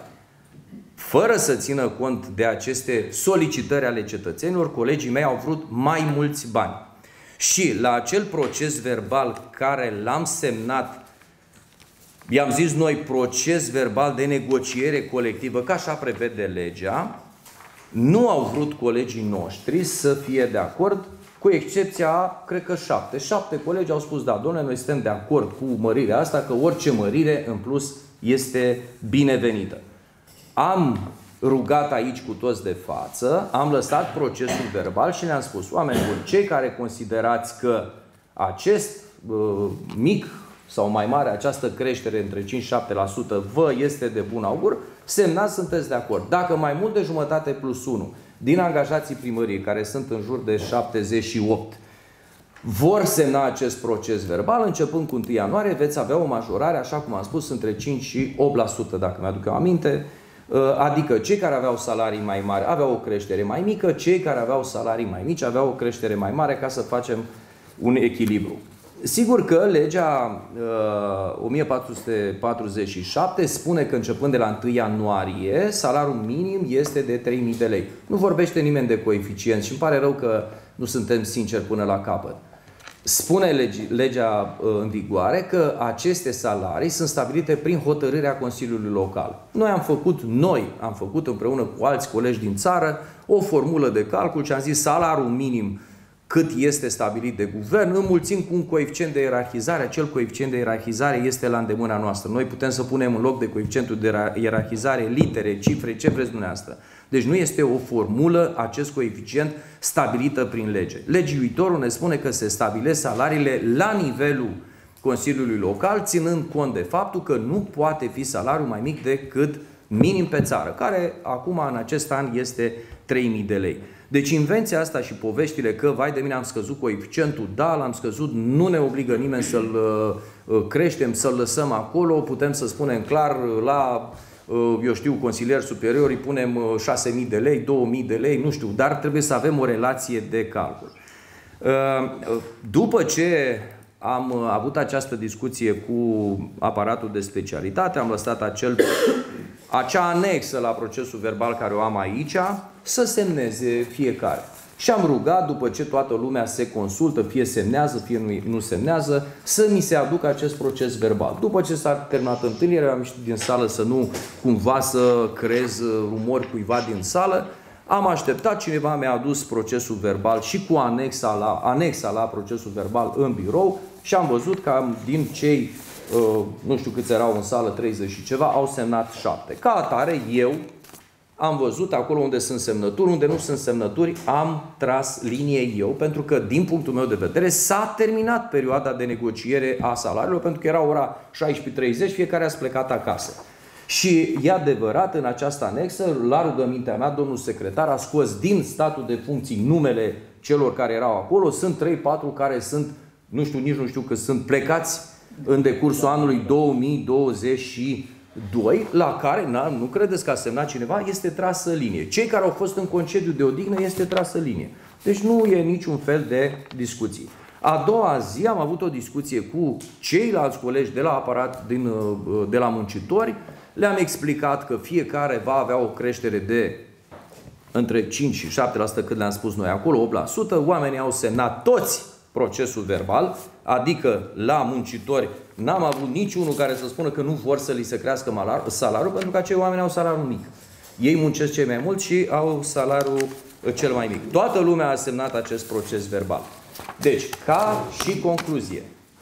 Fără să țină cont de aceste solicitări ale cetățenilor, colegii mei au vrut mai mulți bani. Și la acel proces verbal care l-am semnat, i-am zis noi proces verbal de negociere colectivă, că așa prevede legea, nu au vrut colegii noștri să fie de acord, cu excepția, cred că șapte. Șapte colegi au spus, da, domnule, noi suntem de acord cu mărirea asta, că orice mărire în plus este binevenită. Am rugat aici cu toți de față, am lăsat procesul verbal și ne-am spus, oameni buni, cei care considerați că acest uh, mic sau mai mare, această creștere între cinci și șapte la sută vă este de bun augur, semnați, sunteți de acord. Dacă mai mult de jumătate plus unu din angajații primăriei, care sunt în jur de șaptezeci și opt, vor semna acest proces verbal, începând cu întâi ianuarie, veți avea o majorare, așa cum am spus, între cinci și opt la sută, dacă mi-aduc eu aminte. Adică cei care aveau salarii mai mari aveau o creștere mai mică, cei care aveau salarii mai mici aveau o creștere mai mare, ca să facem un echilibru. Sigur că legea uh, o mie patru sute patruzeci și șapte spune că începând de la întâi ianuarie salariul minim este de trei mii de lei. Nu vorbește nimeni de coeficient și îmi pare rău că nu suntem sinceri până la capăt. Spune legi, legea uh, în vigoare că aceste salarii sunt stabilite prin hotărârea Consiliului Local. Noi am făcut, noi am făcut împreună cu alți colegi din țară o formulă de calcul și am zis salariul minim cât este stabilit de guvern, înmulțim cu un coeficient de ierarhizare. Acel coeficient de ierarhizare este la îndemâna noastră. Noi putem să punem în loc de coeficientul de ierarhizare litere, cifre, ce vreți dumneavoastră. Deci nu este o formulă, acest coeficient, stabilită prin lege. Legiuitorul ne spune că se stabilesc salariile la nivelul Consiliului Local, ținând cont de faptul că nu poate fi salariul mai mic decât minim pe țară, care acum, în acest an, este trei mii de lei. Deci invenția asta și poveștile că, vai de mine, am scăzut coeficientul, da, l-am scăzut, nu ne obligă nimeni să-l uh, creștem, să-l lăsăm acolo, putem să spunem clar, la eu știu, consilieri superiori, îi punem șase mii de lei, două mii de lei, nu știu, dar trebuie să avem o relație de calcul. După ce am avut această discuție cu aparatul de specialitate, am lăsat acel, acea anexă la procesul verbal care o am aici, să semneze fiecare. Și am rugat, după ce toată lumea se consultă, fie semnează, fie nu, nu semnează, să mi se aducă acest proces verbal. După ce s-a terminat întâlnirea, am ieșit din sală să nu cumva să creez rumori cuiva din sală. Am așteptat, cineva mi-a adus procesul verbal și cu anexa la, anexa la procesul verbal în birou și am văzut că din cei, nu știu câți erau în sală, treizeci și ceva, au semnat șapte. Ca atare, eu am văzut acolo unde sunt semnături, unde nu sunt semnături, am tras linie eu, pentru că, din punctul meu de vedere, s-a terminat perioada de negociere a salariilor, pentru că era ora șaisprezece treizeci, fiecare a plecat acasă. Și e adevărat, în această anexă, la rugămintea mea, domnul secretar a scos din statul de funcții numele celor care erau acolo. Sunt trei patru care sunt, nu știu, nici nu știu că sunt plecați în decursul anului două mii douăzeci și doi, la care, na, nu credeți că a semnat cineva, este trasă linie. Cei care au fost în concediu de odihnă, este trasă linie. Deci nu e niciun fel de discuții. A doua zi am avut o discuție cu ceilalți colegi de la aparat, din, de la muncitori. Le-am explicat că fiecare va avea o creștere de între cinci și șapte la sută, cât le-am spus noi acolo, opt la sută. Oamenii au semnat toți procesul verbal, adică la muncitori n-am avut niciunul care să spună că nu vor să li se crească salariul, pentru că acei oameni au salariul mic. Ei muncesc cei mai mult și au salariul cel mai mic. Toată lumea a semnat acest proces verbal. Deci, ca și concluzie,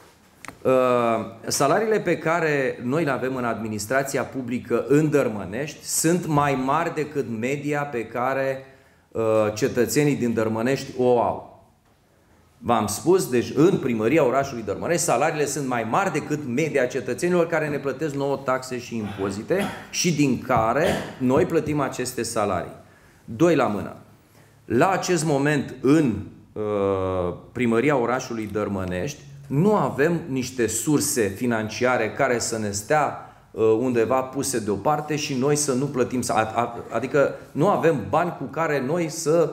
salariile pe care noi le avem în administrația publică în Dărmănești sunt mai mari decât media pe care cetățenii din Dărmănești o au. V-am spus, deci în primăria orașului Dărmănești salariile sunt mai mari decât media cetățenilor care ne plătesc nouă taxe și impozite și din care noi plătim aceste salarii. Doi la mână. La acest moment în uh, primăria orașului Dărmănești nu avem niște surse financiare care să ne stea uh, undeva puse deoparte și noi să nu plătim, adică nu avem bani cu care noi să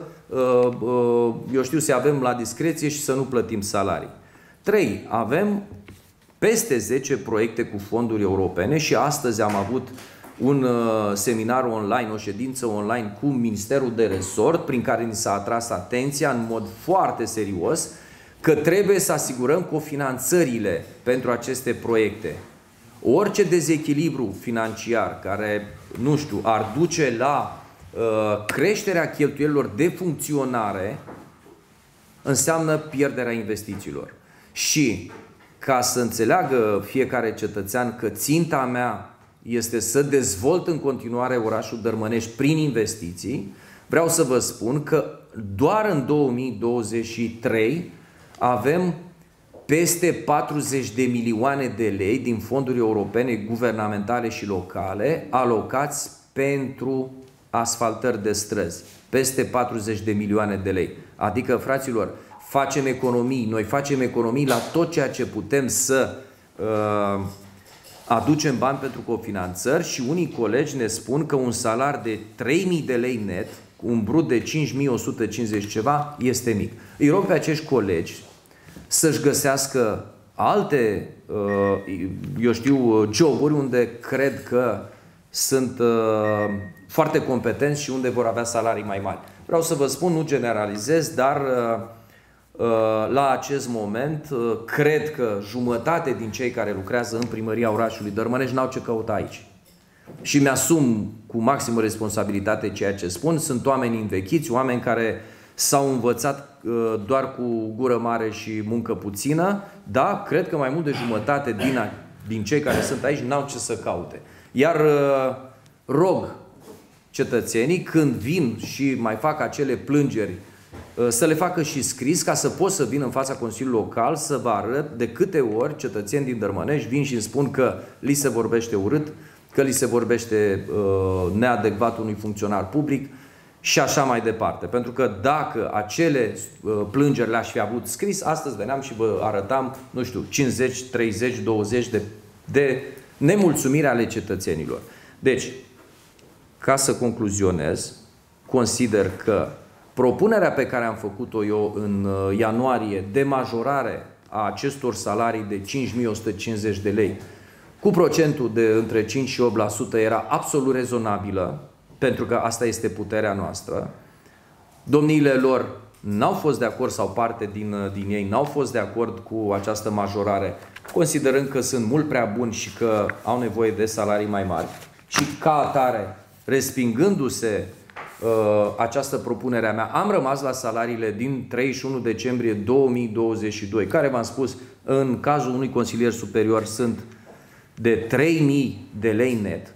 eu știu, să avem la discreție și să nu plătim salarii. trei. Avem peste zece proiecte cu fonduri europene și astăzi am avut un seminar online, o ședință online cu Ministerul de Resort, prin care ni s-a atras atenția în mod foarte serios că trebuie să asigurăm cofinanțările pentru aceste proiecte. Orice dezechilibru financiar care, nu știu, ar duce la creșterea cheltuielilor de funcționare înseamnă pierderea investițiilor. Și ca să înțeleagă fiecare cetățean că ținta mea este să dezvolt în continuare orașul Dărmănești prin investiții, vreau să vă spun că doar în două mii douăzeci și trei avem peste patruzeci de milioane de lei din fonduri europene, guvernamentale și locale alocați pentru asfaltări de străzi. Peste patruzeci de milioane de lei. Adică, fraților, facem economii, noi facem economii la tot ceea ce putem să uh, aducem bani pentru cofinanțări și unii colegi ne spun că un salar de trei mii de lei net, un brut de cinci mii o sută cincizeci ceva, este mic. Îi rog pe acești colegi să-și găsească alte, uh, eu știu, joburi unde cred că sunt uh, foarte competenți și unde vor avea salarii mai mari. Vreau să vă spun, nu generalizez, dar uh, uh, la acest moment uh, cred că jumătate din cei care lucrează în primăria orașului Dărmănești n-au ce căuta aici. Și mi-asum cu maximă responsabilitate ceea ce spun. Sunt oameni învechiți, oameni care s-au învățat uh, doar cu gură mare și muncă puțină. Da, cred că mai mult de jumătate din, a, din cei care sunt aici n-au ce să caute. Iar uh, rog cetățenii, când vin și mai fac acele plângeri, uh, să le facă și scris, ca să pot să vin în fața Consiliului Local să vă arăt de câte ori cetățeni din Dărmănești vin și îmi spun că li se vorbește urât, că li se vorbește uh, neadecvat unui funcționar public și așa mai departe. Pentru că dacă acele uh, plângeri le-aș fi avut scris, astăzi veneam și vă arătam, nu știu, cincizeci, treizeci, douăzeci de, de nemulțumiri ale cetățenilor. Deci, ca să concluzionez, consider că propunerea pe care am făcut-o eu în ianuarie de majorare a acestor salarii de cinci mii o sută cincizeci de lei cu procentul de între cinci și opt la sută era absolut rezonabilă, pentru că asta este puterea noastră. Domniile lor n-au fost de acord, sau parte din, din ei n-au fost de acord cu această majorare, considerând că sunt mult prea buni și că au nevoie de salarii mai mari. Și ca atare, respingându-se uh, această propunere a mea, am rămas la salariile din treizeci și unu decembrie două mii douăzeci și doi, care, v-am spus, în cazul unui consilier superior sunt de trei mii de lei net.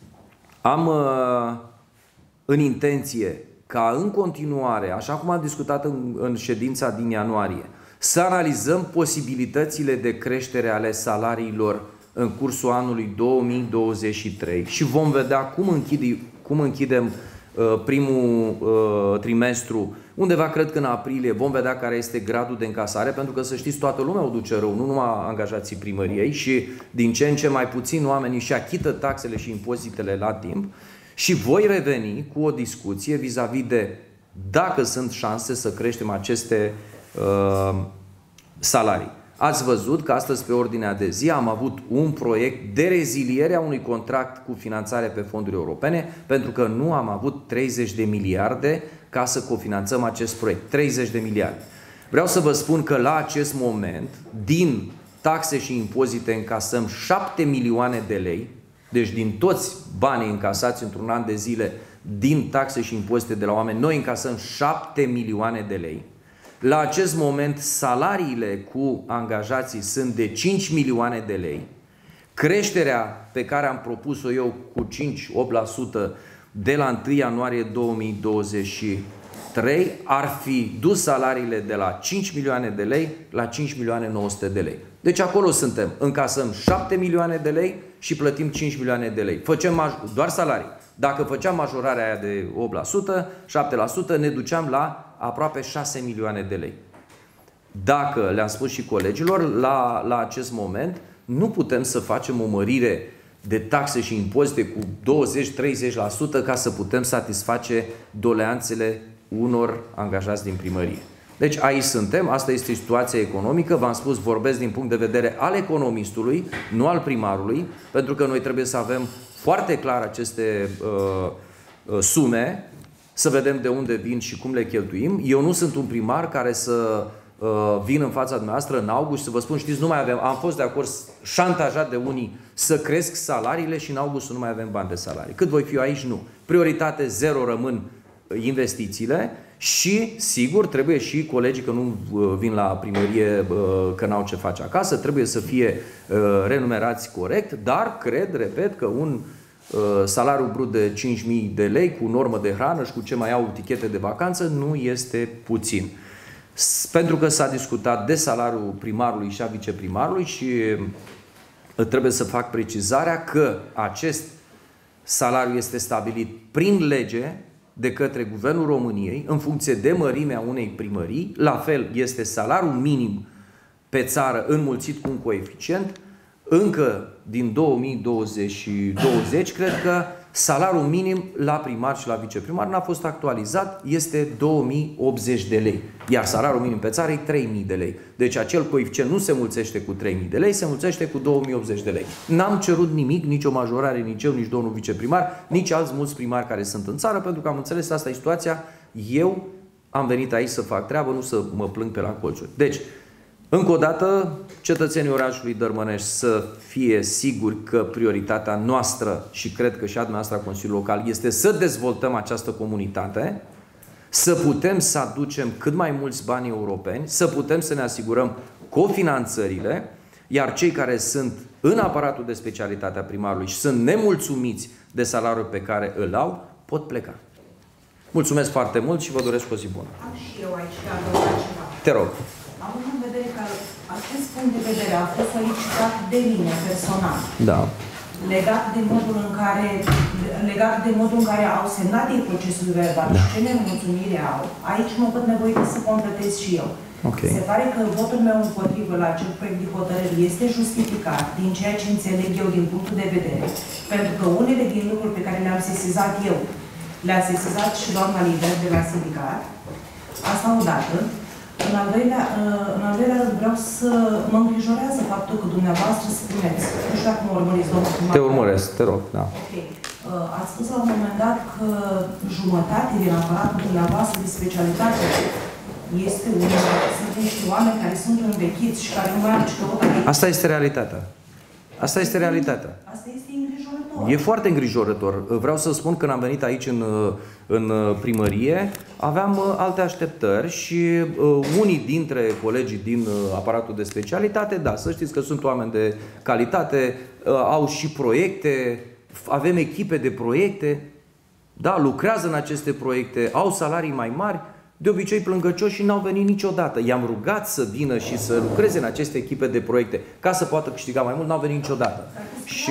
Am uh, în intenție ca în continuare, așa cum am discutat în, în ședința din ianuarie, să analizăm posibilitățile de creștere ale salariilor în cursul anului două mii douăzeci și trei și vom vedea cum, închide, cum închidem uh, primul uh, trimestru, undeva cred că în aprilie vom vedea care este gradul de încasare, pentru că să știți, toată lumea o duce rău, nu numai angajații primăriei, și din ce în ce mai puțin oamenii își achită taxele și impozitele la timp. Și voi reveni cu o discuție vis-a-vis de dacă sunt șanse să creștem aceste uh, salarii. Ați văzut că astăzi pe ordinea de zi am avut un proiect de reziliere a unui contract cu finanțare pe fonduri europene, pentru că nu am avut treizeci de miliarde ca să cofinanțăm acest proiect. treizeci de miliarde. Vreau să vă spun că la acest moment, din taxe și impozite, încasăm șapte milioane de lei. Deci din toți banii încasați într-un an de zile din taxe și impozite de la oameni, noi încasăm șapte milioane de lei. La acest moment salariile cu angajații sunt de cinci milioane de lei. Creșterea pe care am propus-o eu cu cinci opt la sută de la întâi ianuarie două mii douăzeci și trei ar fi dus salariile de la cinci milioane de lei la cinci milioane nouă sute de lei. Deci acolo suntem. Încasăm șapte milioane de lei și plătim cinci milioane de lei. Facem doar salarii. Dacă făceam majorarea aia de opt la sută, șapte la sută, ne duceam la aproape șase milioane de lei. Dacă, le-am spus și colegilor, la, la acest moment nu putem să facem o mărire de taxe și impozite cu douăzeci treizeci la sută ca să putem satisface doleanțele unor angajați din primărie. Deci aici suntem, asta este situația economică, v-am spus, vorbesc din punct de vedere al economistului, nu al primarului, pentru că noi trebuie să avem foarte clar aceste uh, uh, sume, să vedem de unde vin și cum le cheltuim. Eu nu sunt un primar care să uh, vin în fața dumneavoastră în august și să vă spun, știți, nu mai avem, am fost de acord, șantajat de unii să cresc salariile și în august nu mai avem bani de salarii. Cât voi fi eu aici, nu. Prioritate zero rămân investițiile și, sigur, trebuie și colegii, că nu vin la primărie că n-au ce face acasă, trebuie să fie renumerați corect, dar cred, repet, că un salariu brut de cinci mii de lei cu normă de hrană și cu ce mai au tichete de vacanță nu este puțin. Pentru că s-a discutat de salariul primarului și a viceprimarului și trebuie să fac precizarea că acest salariu este stabilit prin lege de către Guvernul României, în funcție de mărimea unei primării. La fel este salariul minim pe țară înmulțit cu un coeficient. Încă din două mii douăzeci, cred că salariul minim la primar și la viceprimar n-a fost actualizat, este două mii optzeci de lei. Iar salariul minim pe țară e trei mii de lei. Deci acel coeficient nu se mulțește cu trei mii de lei, se mulțește cu două mii optzeci de lei. N-am cerut nimic, nicio majorare, nici eu, nici domnul viceprimar, nici alți mulți primari care sunt în țară, pentru că am înțeles, asta e situația. Eu am venit aici să fac treabă, nu să mă plâng pe la colțuri. Deci, încă o dată, cetățenii orașului Dărmănești să fie siguri că prioritatea noastră, și cred că și a dumneavoastră Consiliul Local, este să dezvoltăm această comunitate, să putem să aducem cât mai mulți bani europeni, să putem să ne asigurăm cofinanțările, iar cei care sunt în aparatul de specialitate a primarului și sunt nemulțumiți de salariul pe care îl au, pot pleca. Mulțumesc foarte mult și vă doresc o zi bună. Am și eu aici de adăugat ceva. Te rog. Având în vedere că acest punct de vedere a fost solicitat de mine personal, Da. legat de modul în care, legat de modul în care au semnat ei procesul verbal, da, și ce nemulțumire au, aici mă văd nevoită să completez și eu. Okay. Se pare că votul meu împotrivă la acel proiect de hotărâre este justificat din ceea ce înțeleg eu din punctul de vedere, pentru că unele din lucruri pe care le-am sesizat eu, le-a sesizat și doamna lider de la sindicat, asta odată. În al doilea, în al doilea rând vreau să mă îngrijorează faptul că dumneavoastră spuneți, nu știu dacă mă urmăriți, domnul primar. Te urmăresc, te rog, da. Ok. Ați spus la un moment dat că jumătate din aparatul dumneavoastră de specialitate este unul, sunt niște oameni care sunt învechiți și care nu mai au ce căuta. Asta este realitatea. Asta este realitatea. Asta este îngrijorător. E foarte îngrijorător. Vreau să spun că când am venit aici în, în primărie, aveam alte așteptări și uh, unii dintre colegii din uh, aparatul de specialitate, da, să știți că sunt oameni de calitate, uh, au și proiecte, avem echipe de proiecte, da, lucrează în aceste proiecte, au salarii mai mari, de obicei plângăcioși și n-au venit niciodată. I-am rugat să vină și să lucreze în aceste echipe de proiecte ca să poată câștiga mai mult, n-au venit niciodată. Și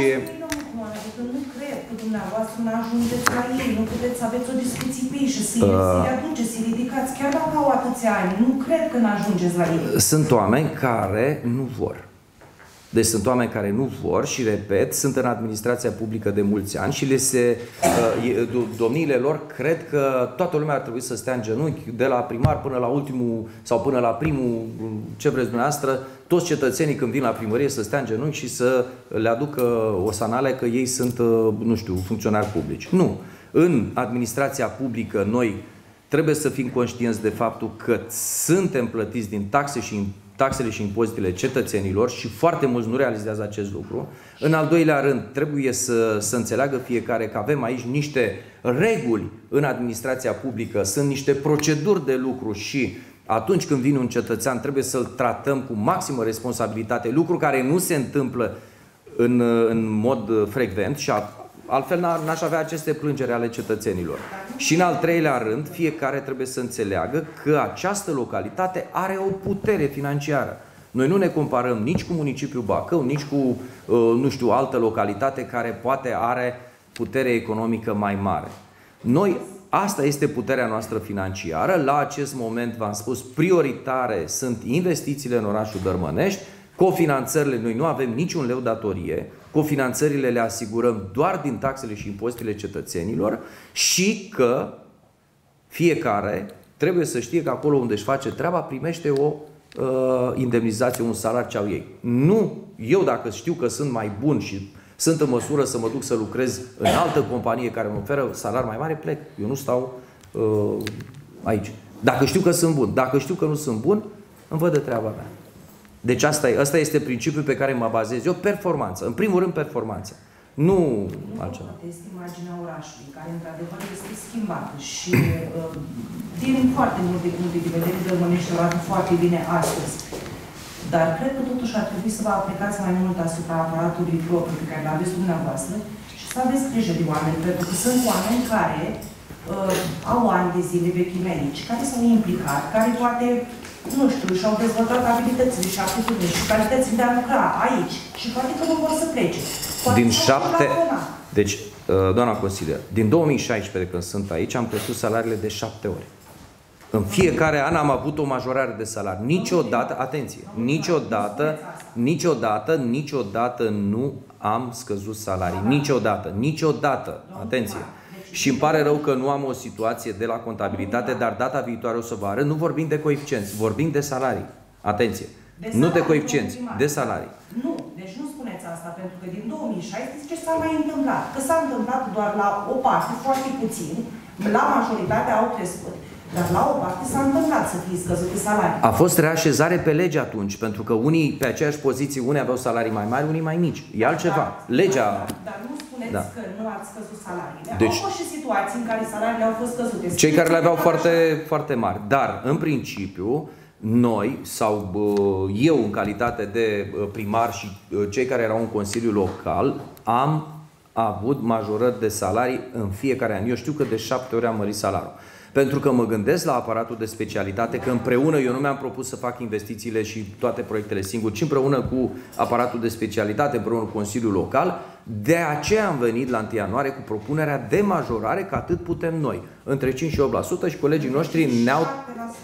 nu cred că dumneavoastră nu ajungeți la ei, nu puteți să aveți o discuție pe ei și să-i uh, aduceți, să-i ridicați, chiar dacă au atâția ani, nu cred că nu ajungeți la ei. Sunt oameni care nu vor. Deci sunt oameni care nu vor și, repet, sunt în administrația publică de mulți ani și le se, uh, domniile lor cred că toată lumea ar trebui să stea în genunchi, de la primar până la ultimul sau până la primul, ce vreți dumneavoastră, toți cetățenii când vin la primărie să stea în genunchi și să le aducă o sanale că ei sunt, uh, nu știu, funcționari publici. Nu. În administrația publică noi trebuie să fim conștienți de faptul că suntem plătiți din taxe și taxele și impozitele cetățenilor și foarte mulți nu realizează acest lucru. În al doilea rând, trebuie să, să înțeleagă fiecare că avem aici niște reguli în administrația publică, sunt niște proceduri de lucru și atunci când vine un cetățean trebuie să-l tratăm cu maximă responsabilitate, lucru care nu se întâmplă în, în mod frecvent și a, altfel n-aș avea aceste plângeri ale cetățenilor. Și în al treilea rând, fiecare trebuie să înțeleagă că această localitate are o putere financiară. Noi nu ne comparăm nici cu municipiul Bacău, nici cu, nu știu, altă localitate care poate are putere economică mai mare. Noi, asta este puterea noastră financiară. La acest moment, v-am spus, prioritare sunt investițiile în orașul Dărmănești. Cofinanțările, noi nu avem niciun leu datorie, cofinanțările le asigurăm doar din taxele și impozitele cetățenilor și că fiecare trebuie să știe că acolo unde își face treaba primește o uh, indemnizație, un salar ce au ei. Nu, eu dacă știu că sunt mai bun și sunt în măsură să mă duc să lucrez în altă companie care mă oferă salar mai mare, plec. Eu nu stau uh, aici. Dacă știu că sunt bun, dacă știu că nu sunt bun, îmi văd de treaba mea. Deci asta, e, asta este principiul pe care mă bazez eu, performanță. În primul rând, performanță. Nu altceva. Nu este imaginea orașului, care într-adevăr este schimbată și din foarte multe puncte de vedere Dărmănești arată foarte bine astăzi. Dar cred că totuși ar trebui să vă aplicați mai mult asupra aparatului propriu pe care îl aveți dumneavoastră și să aveți grijă de oameni, pentru că sunt oameni care uh, au ani de zile vechime aici, care s-au implicat, care poate, nu știu, și-au dezvoltat abilitățile și aptitudinile și calitățile de a lucra aici și poate că nu vor să plece. Poate din șapte... Deci, doamna consilier, din două mii șaisprezece când sunt aici, am crescut salariile de șapte ori. În fiecare an am avut o majorare de salari. Niciodată, atenție, niciodată, niciodată, niciodată nu am scăzut salarii. Niciodată, niciodată, atenție. Și îmi pare rău că nu am o situație de la contabilitate, dar data viitoare o să vă arăt. Nu vorbim de coeficienți, vorbim de salarii. Atenție. De nu de coeficienți, de salarii. Nu, deci nu spuneți asta, pentru că din două mii șaisprezece s-a mai întâmplat. Că s-a întâmplat doar la o parte, foarte puțin, la majoritate au crescut. Dar la o parte s-a întâmplat să fie scăzute salarii. A fost reașezare pe lege atunci, pentru că unii pe aceeași poziție, unii aveau salarii mai mari, unii mai mici. E altceva. Da, Legea... Da, dar nu spuneți da. că nu ați scăzut salariile. Deci, au fost și situații în care salariile au fost scăzute. Cei care le aveau foarte, foarte mari. Dar, în principiu, noi, sau eu în calitate de primar și cei care erau în Consiliul Local, am avut majorări de salarii în fiecare an. Eu știu că de șapte ori am mărit salariul. Pentru că mă gândesc la aparatul de specialitate, că împreună eu nu mi-am propus să fac investițiile și toate proiectele singur, ci împreună cu aparatul de specialitate, împreună cu Consiliul Local. De aceea am venit la întâi ianuarie cu propunerea de majorare, că atât putem noi, între cinci și opt la sută, și colegii noștri ne-au...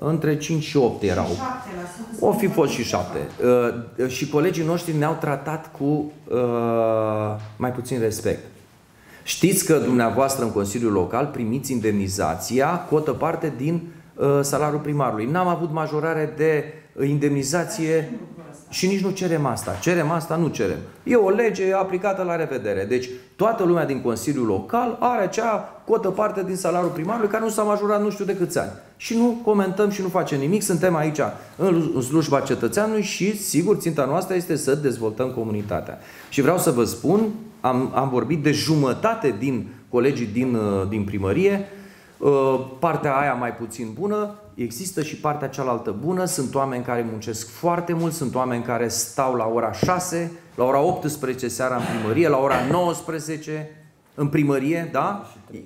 între cinci și opt erau. O fi fost și șapte. Uh, și colegii noștri ne-au tratat cu uh, mai puțin respect. Știți că dumneavoastră în Consiliul Local primiți indemnizația cotă parte din uh, salariul primarului. N-am avut majorare de indemnizație și nici nu cerem asta. Cerem asta? Nu cerem. E o lege aplicată la revedere. Deci toată lumea din Consiliul Local are acea cotă parte din salariul primarului care nu s-a majorat nu știu de câți ani. Și nu comentăm și nu facem nimic. Suntem aici în slujba cetățeanului și sigur ținta noastră este să dezvoltăm comunitatea. Și vreau să vă spun, am, am vorbit de jumătate din colegii din, din primărie, partea aia mai puțin bună, există și partea cealaltă bună, sunt oameni care muncesc foarte mult, sunt oameni care stau la ora șase, la ora optsprezece seara în primărie, la ora nouăsprezece în primărie, da?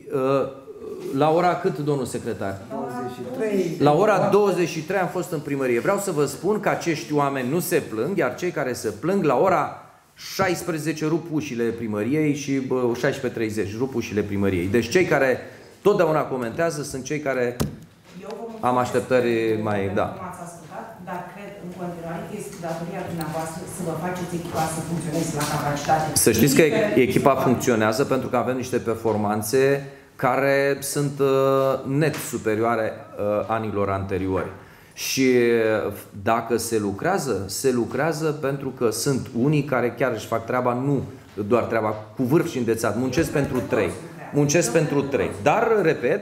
La ora cât, domnul secretar? douăzeci și trei. La ora douăzeci și trei am fost în primărie. Vreau să vă spun că acești oameni nu se plâng, iar cei care se plâng la ora șaisprezece rup ușile primăriei și șaisprezece treizeci rup ușile primăriei. Deci cei care totdeauna comentează sunt cei care am așteptări mai... Da. Dar cred în continuare că este datoria dumneavoastră să vă faceți echipa să funcționeze la capacitate. Să știți că echipa funcționează pentru că avem niște performanțe care sunt net superioare anilor anteriori. Și dacă se lucrează, se lucrează pentru că sunt unii care chiar își fac treaba, nu doar treaba cu vârf și îndețat, muncesc pentru trei. Muncesc pentru trei. Dar, repet,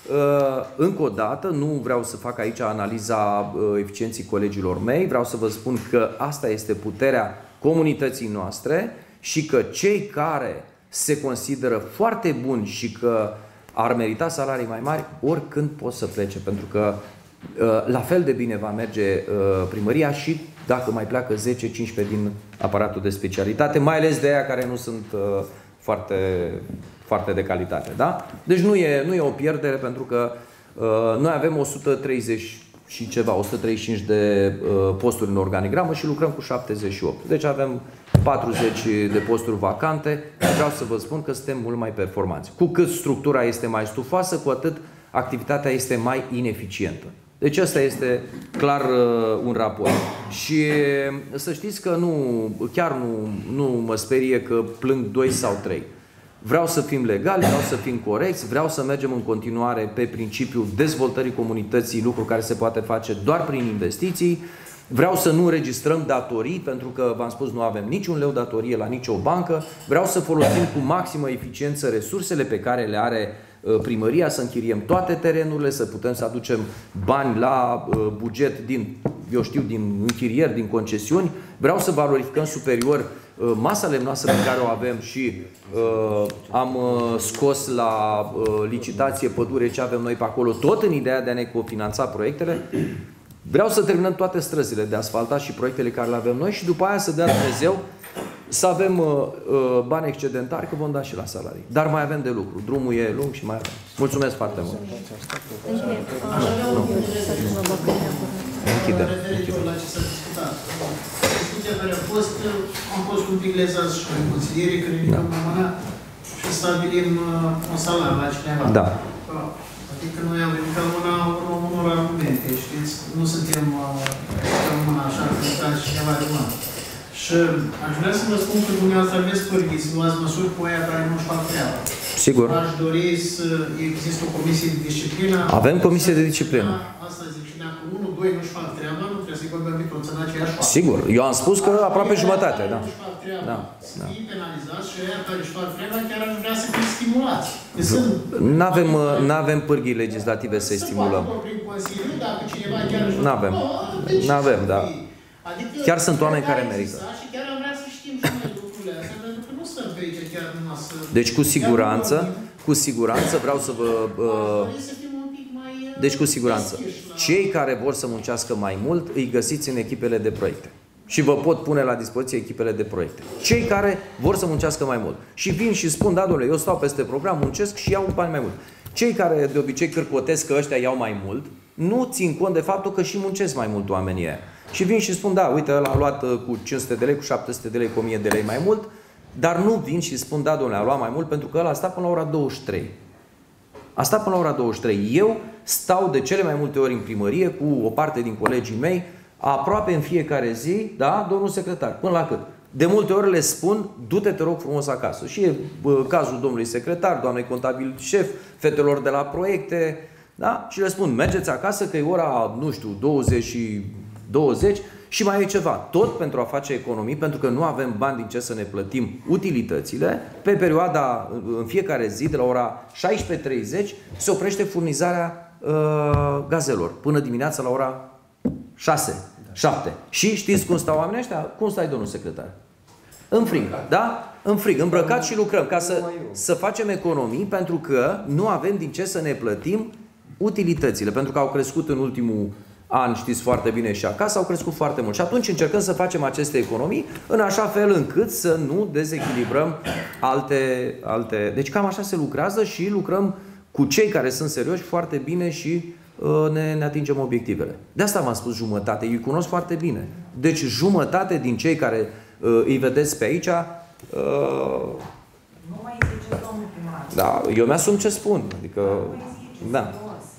încă o dată, nu vreau să fac aici analiza eficienței colegilor mei, vreau să vă spun că asta este puterea comunității noastre și că cei care se consideră foarte buni și că ar merita salarii mai mari, oricând pot să plece, pentru că la fel de bine va merge primăria și dacă mai pleacă zece cincisprezece din aparatul de specialitate, mai ales de aia care nu sunt foarte, foarte de calitate. Da? Deci nu e, nu e o pierdere, pentru că noi avem o sută treizeci și ceva, o sută treizeci și cinci de posturi în organigramă și lucrăm cu șaptezeci și opt. Deci avem patruzeci de posturi vacante. Vreau să vă spun că suntem mult mai performanți. Cu cât structura este mai stufoasă, cu atât activitatea este mai ineficientă. Deci ăsta este clar uh, un raport. Și uh, să știți că nu, chiar nu, nu mă sperie că plâng doi sau trei. Vreau să fim legali, vreau să fim corecți, vreau să mergem în continuare pe principiul dezvoltării comunității, lucru care se poate face doar prin investiții. Vreau să nu înregistrăm datorii, pentru că, v-am spus, nu avem niciun leu datorie la nicio bancă. Vreau să folosim cu maximă eficiență resursele pe care le are primăria, să închiriem toate terenurile, să putem să aducem bani la buget din, eu știu, din închirieri, din concesiuni. Vreau să valorificăm superior masa lemnoasă pe care o avem și uh, am uh, scos la uh, licitație pădure ce avem noi pe acolo, tot în ideea de a ne cofinanța proiectele. Vreau să terminăm toate străzile de asfaltat și proiectele care le avem noi și după aia să dea Dumnezeu să avem uh, uh, bani excedentari, că vom da și la salarii. Dar mai avem de lucru. Drumul e lung și mai avem. Mulțumesc foarte mult. Închidem. Referitor la ce s-a discutat. Discuția care a fost, am fost un pic lezați și în consiliere, că ridicăm la mâna și stabilim un salariu la cineva. Da. Adică noi avem ca una unor argumente, știți? Nu suntem ca mâna așa, că stați cineva de mână. Și aș vrea să vă spun că dumneavoastră aveți pârghii să luați măsuri cu aia care nu-și fac treaba. Sigur. Aș dori să există o comisie de disciplină. Avem comisie de disciplină. Asta zic și dacă unul, doi nu-și fac treaba, nu trebuie să-i vorbim toți în aceeași parte. Sigur. Eu am spus că aproape jumătate, da. Nu-și fac treaba, da. să fie penalizați și aia care își fac treaba chiar aș vrea să fie stimulați. Nu avem pârghii legislative să-i stimulăm. Nu avem. Nu avem, da. Chiar sunt oameni care merită. Și chiar am vrea să știm și noi lucrurile astea, pentru că nu stăm pe aici chiar numai să... Deci cu siguranță, cu siguranță vreau să vă... Uh, deci cu siguranță. Cei care vor să muncească mai mult, îi găsiți în echipele de proiecte. Și vă pot pune la dispoziție echipele de proiecte. Cei care vor să muncească mai mult. Și vin și spun, da, domnule, eu stau peste program, muncesc și iau bani mai mult. Cei care de obicei cârcotesc că ăștia iau mai mult, nu țin cont de faptul că și muncesc mai mult oamenii ăia. Și vin și spun, da, uite, ăla a luat cu cinci sute de lei, cu șapte sute de lei, cu o mie de lei mai mult, dar nu vin și spun, da, domnule, a luat mai mult pentru că ăla a stat până la ora douăzeci și trei. A stat până la ora douăzeci și trei. Eu stau de cele mai multe ori în primărie cu o parte din colegii mei, aproape în fiecare zi, da, domnul secretar, până la cât? De multe ori le spun, du-te, te rog frumos acasă. Și e bă, cazul domnului secretar, doamnei contabil șef, fetelor de la proiecte, da? Și le spun, mergeți acasă că e ora, nu știu, douăzeci și douăzeci și mai e ceva. Tot pentru a face economii, pentru că nu avem bani din ce să ne plătim utilitățile. Pe perioada, în fiecare zi, de la ora șaisprezece treizeci, se oprește furnizarea uh, gazelor. Până dimineața la ora șase, șapte. Și știți cum stau oamenii ăștia? Cum stai, domnul secretar? În frig, da? În frig, îmbrăcat și lucrăm ca să, să facem economii, pentru că nu avem din ce să ne plătim utilitățile, pentru că au crescut în ultimul an, știți foarte bine, și acasă au crescut foarte mult. Și atunci încercăm să facem aceste economii în așa fel încât să nu dezechilibrăm alte... alte... Deci cam așa se lucrează și lucrăm cu cei care sunt serioși foarte bine și uh, ne, ne atingem obiectivele. De asta v-am spus jumătate, îi cunosc foarte bine. Deci jumătate din cei care uh, îi vedeți pe aici... Uh, nu mai ziceți, domnul primar. Da, eu mi-asum ce spun. Adică... Da.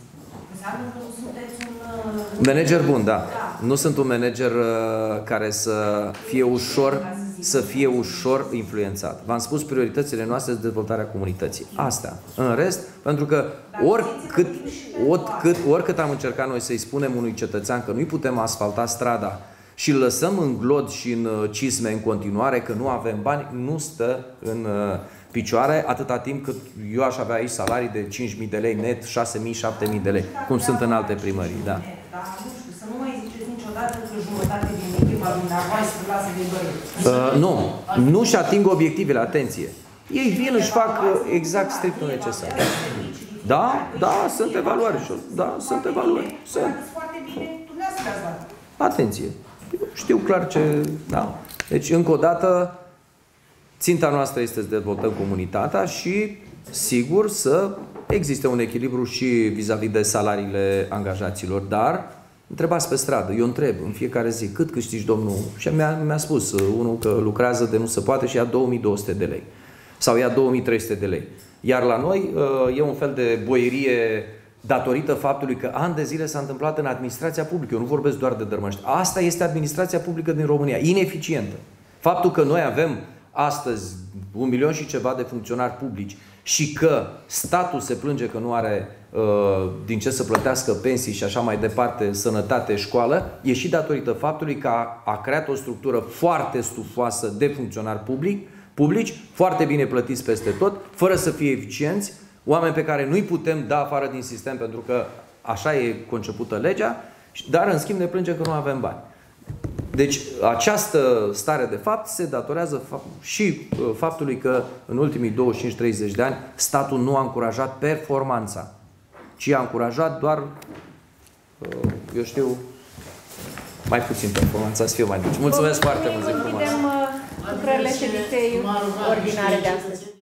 Manager bun, da. Nu sunt un manager uh, care să fie ușor să fie ușor influențat. V-am spus prioritățile noastre de dezvoltarea comunității. Astea. În rest, pentru că oricât, oricât, oricât am încercat noi să-i spunem unui cetățean că nu-i putem asfalta strada și îl lăsăm în glod și în cisme în continuare, că nu avem bani, nu stă în picioare atâta timp cât eu aș avea aici salarii de cinci mii de lei net, șase mii, șapte mii de lei, cum sunt în alte primării. Da. Să nu mai ziceți niciodată că jumătate din echipa dumneavoastră lasă de băieți. Uh, nu, nu-și ating obiectivele, atenție. Ei vin, își fac exact strictul necesar. Da, da, sunt evaluări. Da, sunt evaluări. Sunt. Atenție. Eu știu clar ce... Da. Deci, încă o dată, ținta noastră este să dezvoltăm comunitatea și, sigur, să existe un echilibru și vis-a-vis de salariile angajaților, dar întrebați pe stradă, eu întreb în fiecare zi, cât câștigi domnul? Și mi-a mi-a spus unul că lucrează de nu se poate și ia două mii două sute de lei. Sau ia două mii trei sute de lei. Iar la noi e un fel de boierie datorită faptului că ani de zile s-a întâmplat în administrația publică. Eu nu vorbesc doar de Dărmăști. Asta este administrația publică din România, ineficientă. Faptul că noi avem astăzi un milion și ceva de funcționari publici și că statul se plânge că nu are uh, din ce să plătească pensii și așa mai departe, sănătate, școală, e și datorită faptului că a, a creat o structură foarte stufoasă de funcționari public, publici, foarte bine plătiți peste tot, fără să fie eficienți, oameni pe care nu-i putem da afară din sistem pentru că așa e concepută legea, dar în schimb ne plângem că nu avem bani. Deci această stare de fapt se datorează și faptului că în ultimii douăzeci și cinci treizeci de ani statul nu a încurajat performanța, ci a încurajat doar, eu știu, mai puțin performanța, să fie mai mici. Mulțumesc foarte mult, zic frumos! Lucrările ședinței ordinare de astăzi.